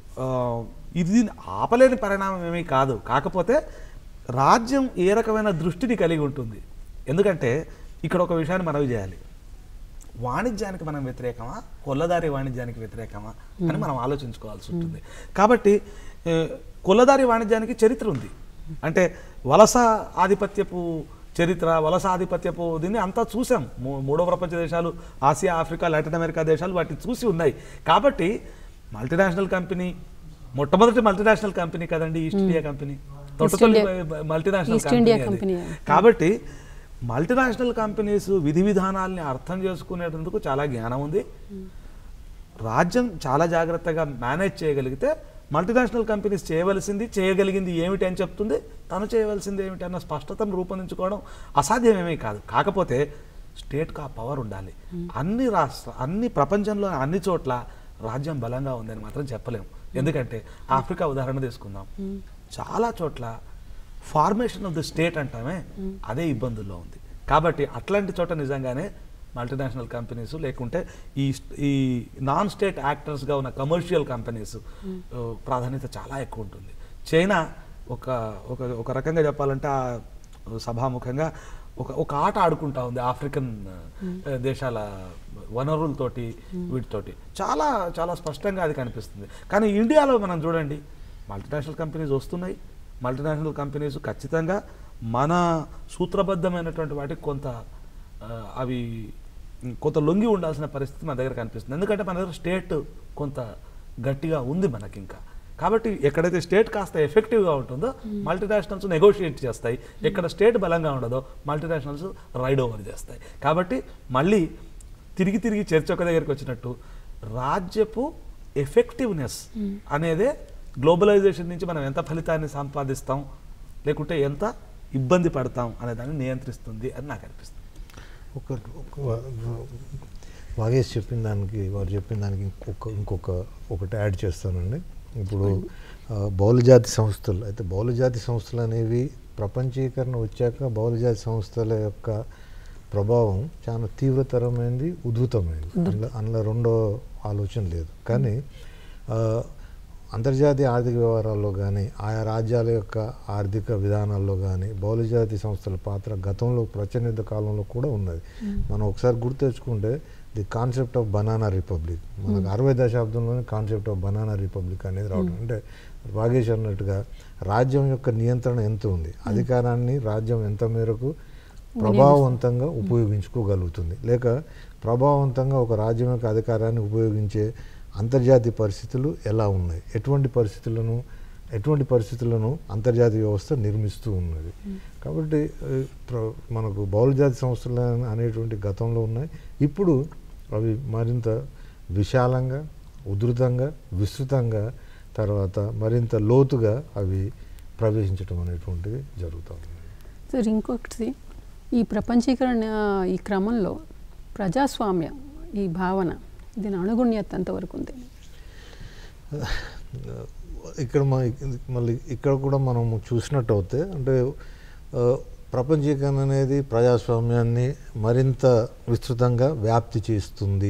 ఇది ఆపలేని పరిణామం ఏమీ కాదు. కాకపోతే రాజ్యం ఏ రకమైన దృష్టిని కలిగి ఉంటుంది? ఎందుకంటే ఇక్కడ ఒక విషయాన్ని మనవి చేయాలి, వాణిజ్యానికి మనం వ్యతిరేకమా, కొల్లదారి వాణిజ్యానికి వ్యతిరేకమా అని మనం ఆలోచించుకోవాల్సి ఉంటుంది. కాబట్టి కొల్లదారి వాణిజ్యానికి చరిత్ర ఉంది, అంటే వలస ఆధిపత్యపు చరిత్ర, వలస ఆధిపత్యపు దీన్ని అంతా చూసాం. మూడో ప్రపంచ దేశాలు, ఆసియా, ఆఫ్రికా, లాటిన్ అమెరికా దేశాలు వాటిని చూసి ఉన్నాయి. కాబట్టి మల్టీనేషనల్ కంపెనీ, మొట్టమొదటి మల్టీనేషనల్ కంపెనీ కదండి East India Company, multinational company. కాబట్టి మల్టీనేషనల్ కంపెనీస్ విధి విధానాల్ని అర్థం చేసుకునేందుకు చాలా జ్ఞానం ఉంది. రాజ్యం చాలా జాగ్రత్తగా మేనేజ్ చేయగలిగితే మల్టీనేషనల్ కంపెనీస్ చేయవలసింది, చేయగలిగింది ఏమిటి అని చెప్తుంది, తను చేయవలసింది ఏమిటి అన్న స్పష్టతను రూపొందించుకోవడం అసాధ్యమేమీ కాదు. కాకపోతే స్టేట్కి ఆ పవర్ ఉండాలి. అన్ని రాష్ట్ర అన్ని ప్రపంచంలో అన్ని చోట్ల రాజ్యం బలంగా ఉందని మాత్రం చెప్పలేము. ఎందుకంటే ఆఫ్రికా ఉదాహరణ తీసుకుందాం, చాలా చోట్ల ఫార్మేషన్ ఆఫ్ ది స్టేట్ అంటామే అదే ఇబ్బందుల్లో ఉంది. కాబట్టి అట్లాంటి చోట నిజంగానే మల్టీనేషనల్ కంపెనీస్ లేకుంటే ఈ ఈ నాన్ స్టేట్ యాక్టర్స్గా ఉన్న కమర్షియల్ కంపెనీస్ ప్రాధాన్యత చాలా ఎక్కువ ఉంటుంది. చైనా ఒక ఒక ఒక రకంగా చెప్పాలంటే సభాముఖంగా ఒక ఒక ఆట ఆడుకుంటా ఉంది ఆఫ్రికన్ దేశాల వనరులతోటి, వీటితోటి చాలా చాలా స్పష్టంగా అది కనిపిస్తుంది. కానీ ఇండియాలో మనం చూడండి, మల్టీనేషనల్ కంపెనీస్ వస్తున్నాయి. మల్టీనేషనల్ కంపెనీస్ ఖచ్చితంగా మన సూత్రబద్ధమైనటువంటి వాటికి కొంత అవి కొంత లొంగి ఉండాల్సిన పరిస్థితి మన దగ్గర కనిపిస్తుంది. ఎందుకంటే మన దగ్గర స్టేట్ కొంత గట్టిగా ఉంది మనకి ఇంకా. కాబట్టి ఎక్కడైతే స్టేట్ కాస్త ఎఫెక్టివ్గా ఉంటుందో మల్టీనేషనల్స్ నెగోషియేట్ చేస్తాయి, ఎక్కడ స్టేట్ బలంగా ఉండదో మల్టీనేషనల్స్ రైడ్ ఓవర్ చేస్తాయి. కాబట్టి మళ్ళీ తిరిగి తిరిగి చర్చ ఒక దగ్గరికి వచ్చినట్టు రాజ్యపు ఎఫెక్టివ్నెస్ అనేదే గ్లోబలైజేషన్ నుంచి మనం ఎంత ఫలితాన్ని సంపాదిస్తాం, లేకుంటే ఎంత ఇబ్బంది పడతాం అనే దాన్ని నియంత్రిస్తుంది అని నాకు అనిపిస్తుంది. ఒక వాగేష్ చెప్పిన దానికి వారు చెప్పిన దానికి ఇంకొక ఇంకొక ఒకటి యాడ్ చేస్తానండి. ఇప్పుడు బహుళజాతి సంస్థలు అయితే బహుళజాతి సంస్థలు అనేవి ప్రపంచీకరణ వచ్చాక బహుళజాతి సంస్థల యొక్క ప్రభావం చాలా తీవ్రతరమైనది, ఉధృతమైనది. అందులో అందులో రెండో ఆలోచన లేదు. కానీ అంతర్జాతీయ ఆర్థిక వ్యవహారాల్లో కానీ ఆయా రాజ్యాల యొక్క ఆర్థిక విధానాల్లో కానీ బహుళజాతి సంస్థల పాత్ర గతంలో ప్రచలిత కాలంలో కూడా ఉన్నది. మనం ఒకసారి గుర్తు తెచ్చుకుంటే the concept of banana republic, మనకు అరవై దశాబ్దంలోనే కాన్సెప్ట్ ఆఫ్ బనానా రిపబ్లిక్ అనేది రావడం. అంటే వాగేష్ అన్నట్టుగా రాజ్యం యొక్క నియంత్రణ ఎంత ఉంది, అధికారాన్ని రాజ్యం ఎంత మేరకు ప్రభావవంతంగా ఉపయోగించుకోగలుగుతుంది, లేక ప్రభావవంతంగా ఒక రాజ్యం యొక్క అధికారాన్ని ఉపయోగించే అంతర్జాతీయ పరిస్థితులు ఎలా ఉన్నాయి, ఎటువంటి పరిస్థితులను ఎటువంటి పరిస్థితులను అంతర్జాతీయ వ్యవస్థ నిర్మిస్తూ ఉన్నది. కాబట్టి మనకు బహుళజాతి సంస్థలు అనేటువంటి గతంలో ఉన్నాయి. ఇప్పుడు అవి మరింత విశాలంగా, ఉధృతంగా, విస్తృతంగా, తర్వాత మరింత లోతుగా అవి ప్రవేశించడం అనేటువంటిది జరుగుతుంది. సార్ ఇంకొకటి, ఈ ప్రపంచీకరణ ఈ క్రమంలో ప్రజాస్వామ్య ఈ భావన దీని అణుగుణ్యత ఎంతవరకు ఉంది? ఇక్కడ మళ్ళీ ఇక్కడ కూడా మనం చూసినట్టు అయితే అంటే ప్రపంచీకరణ అనేది ప్రజాస్వామ్యాన్ని మరింత విస్తృతంగా వ్యాప్తి చేస్తుంది,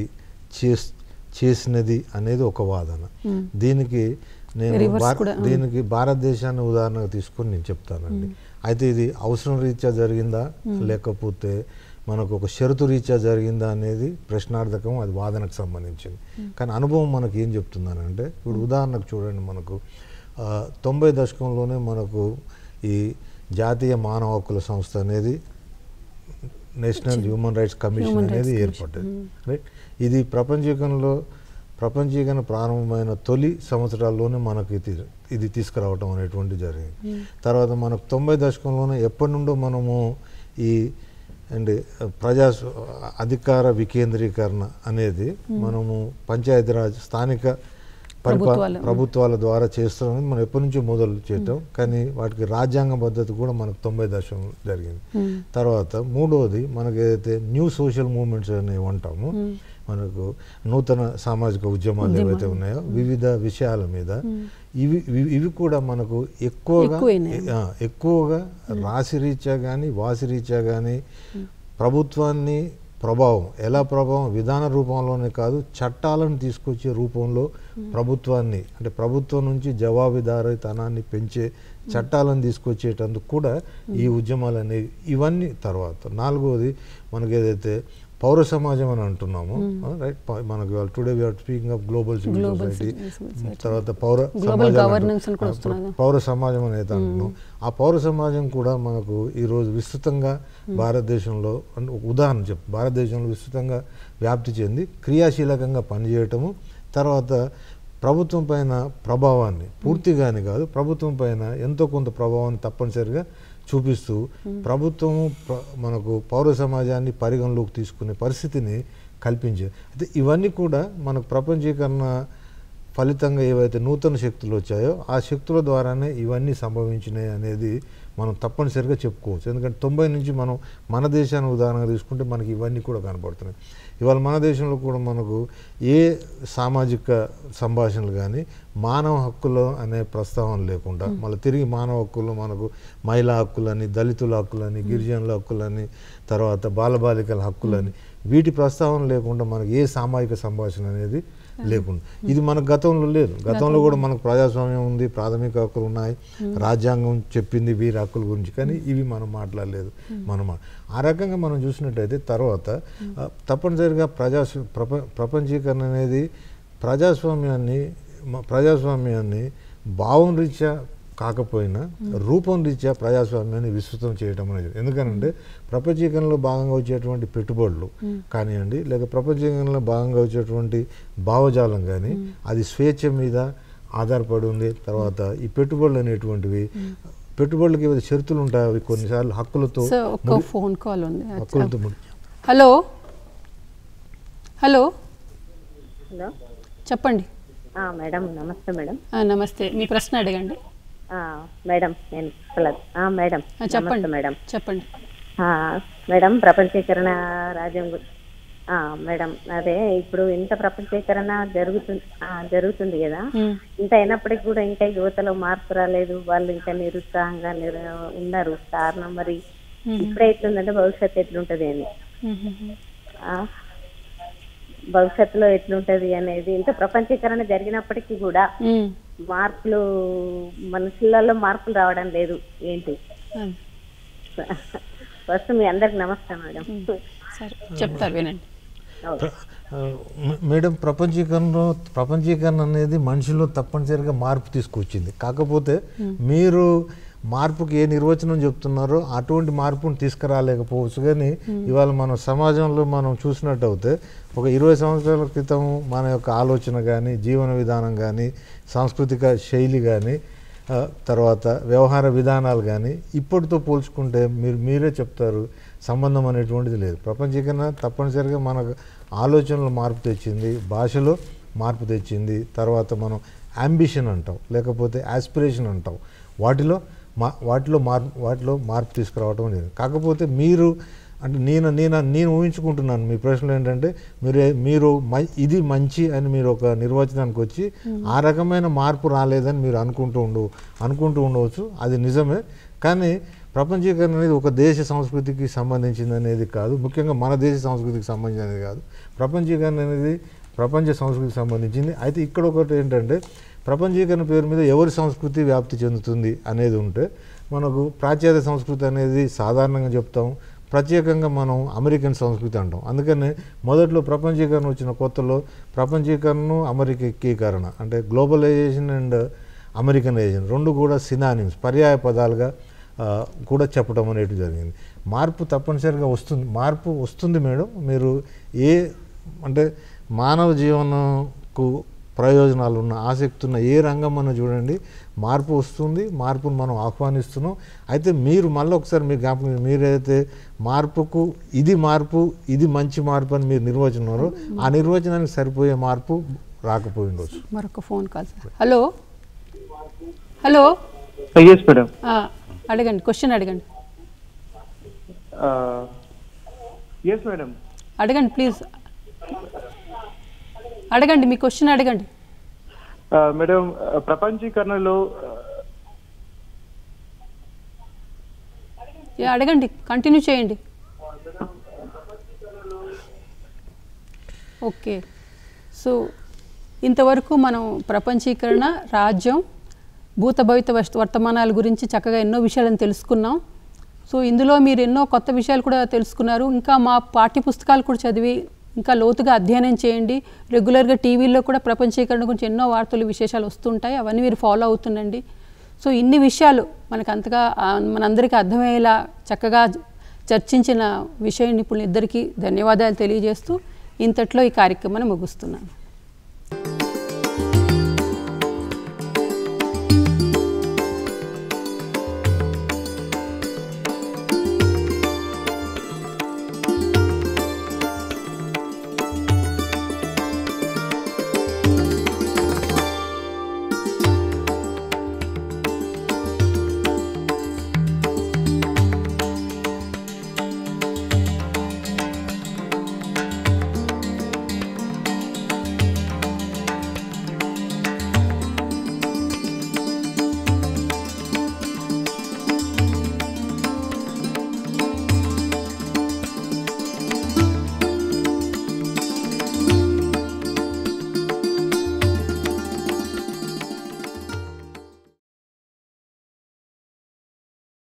చేసినది అనేది ఒక వాదన. దీనికి నేను దీనికి భారతదేశాన్ని ఉదాహరణగా తీసుకొని నేను చెప్తానండి. అయితే ఇది అవసరం రీత్యా జరిగిందా లేకపోతే మనకు ఒక షరతు రీత్యా జరిగిందా అనేది ప్రశ్నార్థకం, అది వాదనకు సంబంధించింది. కానీ అనుభవం మనకి ఏం చెప్తుందనంటే, ఇప్పుడు ఉదాహరణకు చూడండి, మనకు తొంభై దశకంలోనే మనకు ఈ జాతీయ మానవ హక్కుల సంస్థ అనేది నేషనల్ హ్యూమన్ రైట్స్ కమిషన్ అనేది ఏర్పడ్డది. రైట్, ఇది ప్రపంచీకరణలో ప్రపంచీకరణ ప్రారంభమైన తొలి సంవత్సరాల్లోనే మనకి ఇది తీసుకురావటం అనేటువంటి జరిగింది. తర్వాత మనకు తొంభై దశకంలోనే ఎప్పటి నుండో మనము ఈ అండ్ ప్రజా అధికార వికేంద్రీకరణ అనేది మనము పంచాయతీరాజ్ స్థానిక పరిపాలన ప్రభుత్వాల ద్వారా చేస్తున్నాం. మనం ఎప్పటి నుంచో మొదలు చేయటం, కానీ వాటికి రాజ్యాంగ పద్ధతి కూడా మనకు తొంభై దశకం జరిగింది. తర్వాత మూడవది మనకి ఏదైతే న్యూ సోషల్ మూవ్మెంట్స్ అనేవి అంటామో, మనకు నూతన సామాజిక ఉద్యమాలు ఏవైతే ఉన్నాయో వివిధ విషయాల మీద, ఇవి ఇవి కూడా మనకు ఎక్కువగా ఎక్కువగా రాశిరీత్యా కానీ వాసిరీత్యా కానీ ప్రభుత్వాన్ని ప్రభావం ఎలా ప్రభావం విధాన రూపంలోనే కాదు, చట్టాలను తీసుకొచ్చే రూపంలో ప్రభుత్వాన్ని, అంటే ప్రభుత్వం నుంచి జవాబుదారీతనాన్ని పెంచే చట్టాలను తీసుకొచ్చేటందుకు కూడా ఈ ఉద్యమాలు అనేవి ఇవన్నీ. తర్వాత నాలుగవది మనకి ఏదైతే పౌర సమాజం అని అంటున్నాము, రైట్, మనకు today we're speaking of global civil society, తర్వాత పౌర సమాజం పౌర సమాజం అనేది అంటున్నాం. ఆ పౌర సమాజం కూడా మనకు ఈరోజు విస్తృతంగా భారతదేశంలో, ఉదాహరణ చెప్పు, భారతదేశంలో విస్తృతంగా వ్యాప్తి చెంది క్రియాశీలకంగా పనిచేయటము, తర్వాత ప్రభుత్వం పైన ప్రభావాన్ని పూర్తిగాని కాదు, ప్రభుత్వం పైన ఎంతో కొంత ప్రభావాన్ని తప్పనిసరిగా చూపిస్తూ ప్రభుత్వము మనకు పౌర సమాజాన్ని పరిగణలోకి తీసుకునే పరిస్థితిని కల్పించే. అయితే ఇవన్నీ కూడా మనకు ప్రపంచీకరణ ఫలితంగా ఏవైతే నూతన శక్తులు వచ్చాయో ఆ శక్తుల ద్వారానే ఇవన్నీ సంభవించినాయి అనేది మనం తప్పనిసరిగా చెప్పుకోవచ్చు. ఎందుకంటే తొంభై నుంచి మనం మన దేశాన్ని ఉదాహరణగా తీసుకుంటే మనకి ఇవన్నీ కూడా కనపడుతున్నాయి. ఇవాళ మన దేశంలో కూడా మనకు ఏ సామాజిక సంభాషణలు కానీ మానవ హక్కులు అనే ప్రస్తావన లేకుండా, మళ్ళీ తిరిగి మానవ హక్కులు మనకు మహిళా హక్కులని, దళితుల హక్కులని, గిరిజనుల హక్కులని, తర్వాత బాలబాలికల హక్కులని, వీటి ప్రస్తావన లేకుండా మనకు ఏ సామాజిక సంభాషణ అనేది లేకుండా, ఇది మనకు గతంలో లేదు. గతంలో కూడా మనకు ప్రజాస్వామ్యం ఉంది, ప్రాథమిక హక్కులు ఉన్నాయి, రాజ్యాంగం చెప్పింది వీరి హక్కుల గురించి, కానీ ఇవి మనం మాట్లాడలేదు. మనం ఆ రకంగా మనం చూసినట్టయితే తర్వాత తప్పనిసరిగా ప్రజా ప్రప ప్రపంచీకరణ అనేది ప్రజాస్వామ్యాన్ని ప్రజాస్వామ్యాన్ని భావం రీత్యా కాకపోయినా రూపం రీత్యా ప్రజాస్వామ్యాన్ని విస్తృతం చేయడం అనేది. ఎందుకనంటే ప్రపంచీకరణలో భాగంగా వచ్చేటువంటి పెట్టుబడులు కానివ్వండి, లేక ప్రపంచీకరణలో భాగంగా వచ్చేటువంటి భావజాలం కానీ అది స్వేచ్ఛ మీద ఆధారపడి ఉంది. తర్వాత ఈ పెట్టుబడులు అనేటువంటివి, పెట్టుబడులకి ఏవైతే షరతులు ఉంటాయి, అవి కొన్నిసార్లు హక్కులతో ఫోన్ కాల్ ఉంది. హక్కులతో హలో హలో హలో చెప్పండి మేడం. నమస్తే మేడం. నమస్తే, మీ ప్రశ్న అడగండి. మేడం నేను మేడం చెప్పండి మేడం చెప్పండి మేడం ప్రపంచీకరణ రాజ్యం మేడం అదే ఇప్పుడు ఇంత ప్రపంచీకరణ జరుగుతుంది జరుగుతుంది కదా ఇంత అయినప్పటికీ కూడా ఇంకా యువతలో మార్పు రాలేదు, వాళ్ళు ఇంకా నిరుత్సాహంగా ఉన్నారు. కారణం మరి ఇప్పుడే ఎట్లుందంటే భవిష్యత్తు ఎట్లుంటది అని, భవిష్యత్తులో ఎట్లుంటది అనేది ఇంత ప్రపంచీకరణ జరిగినప్పటికీ కూడా మార్పులు మనుషులలో మార్పులు రావడం లేదు ఏంటి? ఫస్ట్ మీ అందరికి నమస్కారం మేడం. చెప్తారు వినండి మేడం. ప్రపంచీకరణ ప్రపంచీకరణ అనేది మనిషిలో తప్పనిసరిగా మార్పు తీసుకొచ్చింది. కాకపోతే మీరు మార్పుకి ఏ నిర్వచనం చెప్తున్నారో అటువంటి మార్పును తీసుకురాలేకపోవచ్చు. కానీ ఇవాళ మన సమాజంలో మనం చూసినట్టు అయితే ఒక ఇరవై సంవత్సరాల క్రితం మన యొక్క ఆలోచన కానీ, జీవన విధానం కానీ, సాంస్కృతిక శైలి కానీ, తర్వాత వ్యవహార విధానాలు కానీ ఇప్పటితో పోల్చుకుంటే మీరు మీరే చెప్తారు సంబంధం అనేటువంటిది లేదు. ప్రపంచీకరణ తప్పనిసరిగా మన ఆలోచనలో మార్పు తెచ్చింది, భాషలో మార్పు తెచ్చింది. తర్వాత మనం అంబిషన్ అంటాం, లేకపోతే ఆస్పిరేషన్ అంటాం, వాటిలో మా వాటిలో మార్పు వాటిలో మార్పు తీసుకురావటం లేదు. కాకపోతే మీరు అంటే నేను నేను నేను ఊహించుకుంటున్నాను మీ ప్రశ్నలు ఏంటంటే మీరు మీరు ఇది మంచి అని మీరు ఒక నిర్వచనానికి వచ్చి ఆ రకమైన మార్పు రాలేదని మీరు అనుకుంటూ ఉండు అనుకుంటూ ఉండవచ్చు. అది నిజమే. కానీ ప్రపంచీకరణ అనేది ఒక దేశ సంస్కృతికి సంబంధించింది అనేది కాదు, ముఖ్యంగా మన దేశ సంస్కృతికి సంబంధించినది కాదు. ప్రపంచీకరణ అనేది ప్రపంచ సంస్కృతికి సంబంధించింది. అయితే ఇక్కడ ఒకటి ఏంటంటే ప్రపంచీకరణ పేరు మీద ఎవరి సంస్కృతి వ్యాప్తి చెందుతుంది అనేది ఉంటే మనకు ప్రాచ్యాత్య సంస్కృతి అనేది సాధారణంగా చెప్తాం, ప్రత్యేకంగా మనం అమెరికన్ సంస్కృతి అంటాం. అందుకని మొదట్లో ప్రపంచీకరణ వచ్చిన కొత్తలో ప్రపంచీకరణను అమెరికీకరణ అంటే గ్లోబలైజేషన్ అండ్ అమెరికనైజేషన్ రెండు కూడా సినానిమ్స్ పర్యాయ పదాలుగా కూడా చెప్పడం అనేది జరిగింది. మార్పు తప్పనిసరిగా వస్తుంది, మార్పు వస్తుంది మేడం. మీరు ఏ అంటే మానవ జీవనకు ప్రయోజనాలు ఉన్న ఆసక్తి ఉన్న ఏ రంగం అన్న చూడండి మార్పు వస్తుంది, మార్పును మనం ఆహ్వానిస్తున్నాం. అయితే మీరు మళ్ళీ ఒకసారి మీ జ్ఞాపకం మీరైతే మార్పుకు ఇది మార్పు ఇది మంచి మార్పు అని మీరు నిర్వచనారో ఆ నిర్వచనానికి సరిపోయే మార్పు రాకపోయి ఉండొచ్చు. మరొక phone call sir. Hello hello yes madam అడగండి, క్వశ్చన్ అడగండి. ఎస్ మేడం అడగండి ప్లీజ్ అడగండి, మీ క్వశ్చన్ అడగండి. మేడం ప్రపంచీకరణలో అడగండి, కంటిన్యూ చేయండి. ఓకే, సో ఇంతవరకు మనం ప్రపంచీకరణ, రాజ్యం, భూత భవిత వర్తమానాల గురించి చక్కగా ఎన్నో విషయాలను తెలుసుకున్నాం. సో ఇందులో మీరు ఎన్నో కొత్త విషయాలు కూడా తెలుసుకున్నారు. ఇంకా మా పాఠ్య పుస్తకాలు కూడా చదివి ఇంకా లోతుగా అధ్యయనం చేయండి. రెగ్యులర్గా టీవీల్లో కూడా ప్రపంచీకరణ గురించి ఎన్నో వార్తలు విశేషాలు వస్తుంటాయి, అవన్నీ మీరు ఫాలో అవుతుండండి. సో ఇన్ని విషయాలు మనకు అంతగా మనందరికీ అర్థమయ్యేలా చక్కగా చర్చించిన విషయ నిపుణులు ఇద్దరికీ ధన్యవాదాలు తెలియజేస్తూ ఇంతట్లో ఈ కార్యక్రమాన్ని ముగిస్తున్నాను.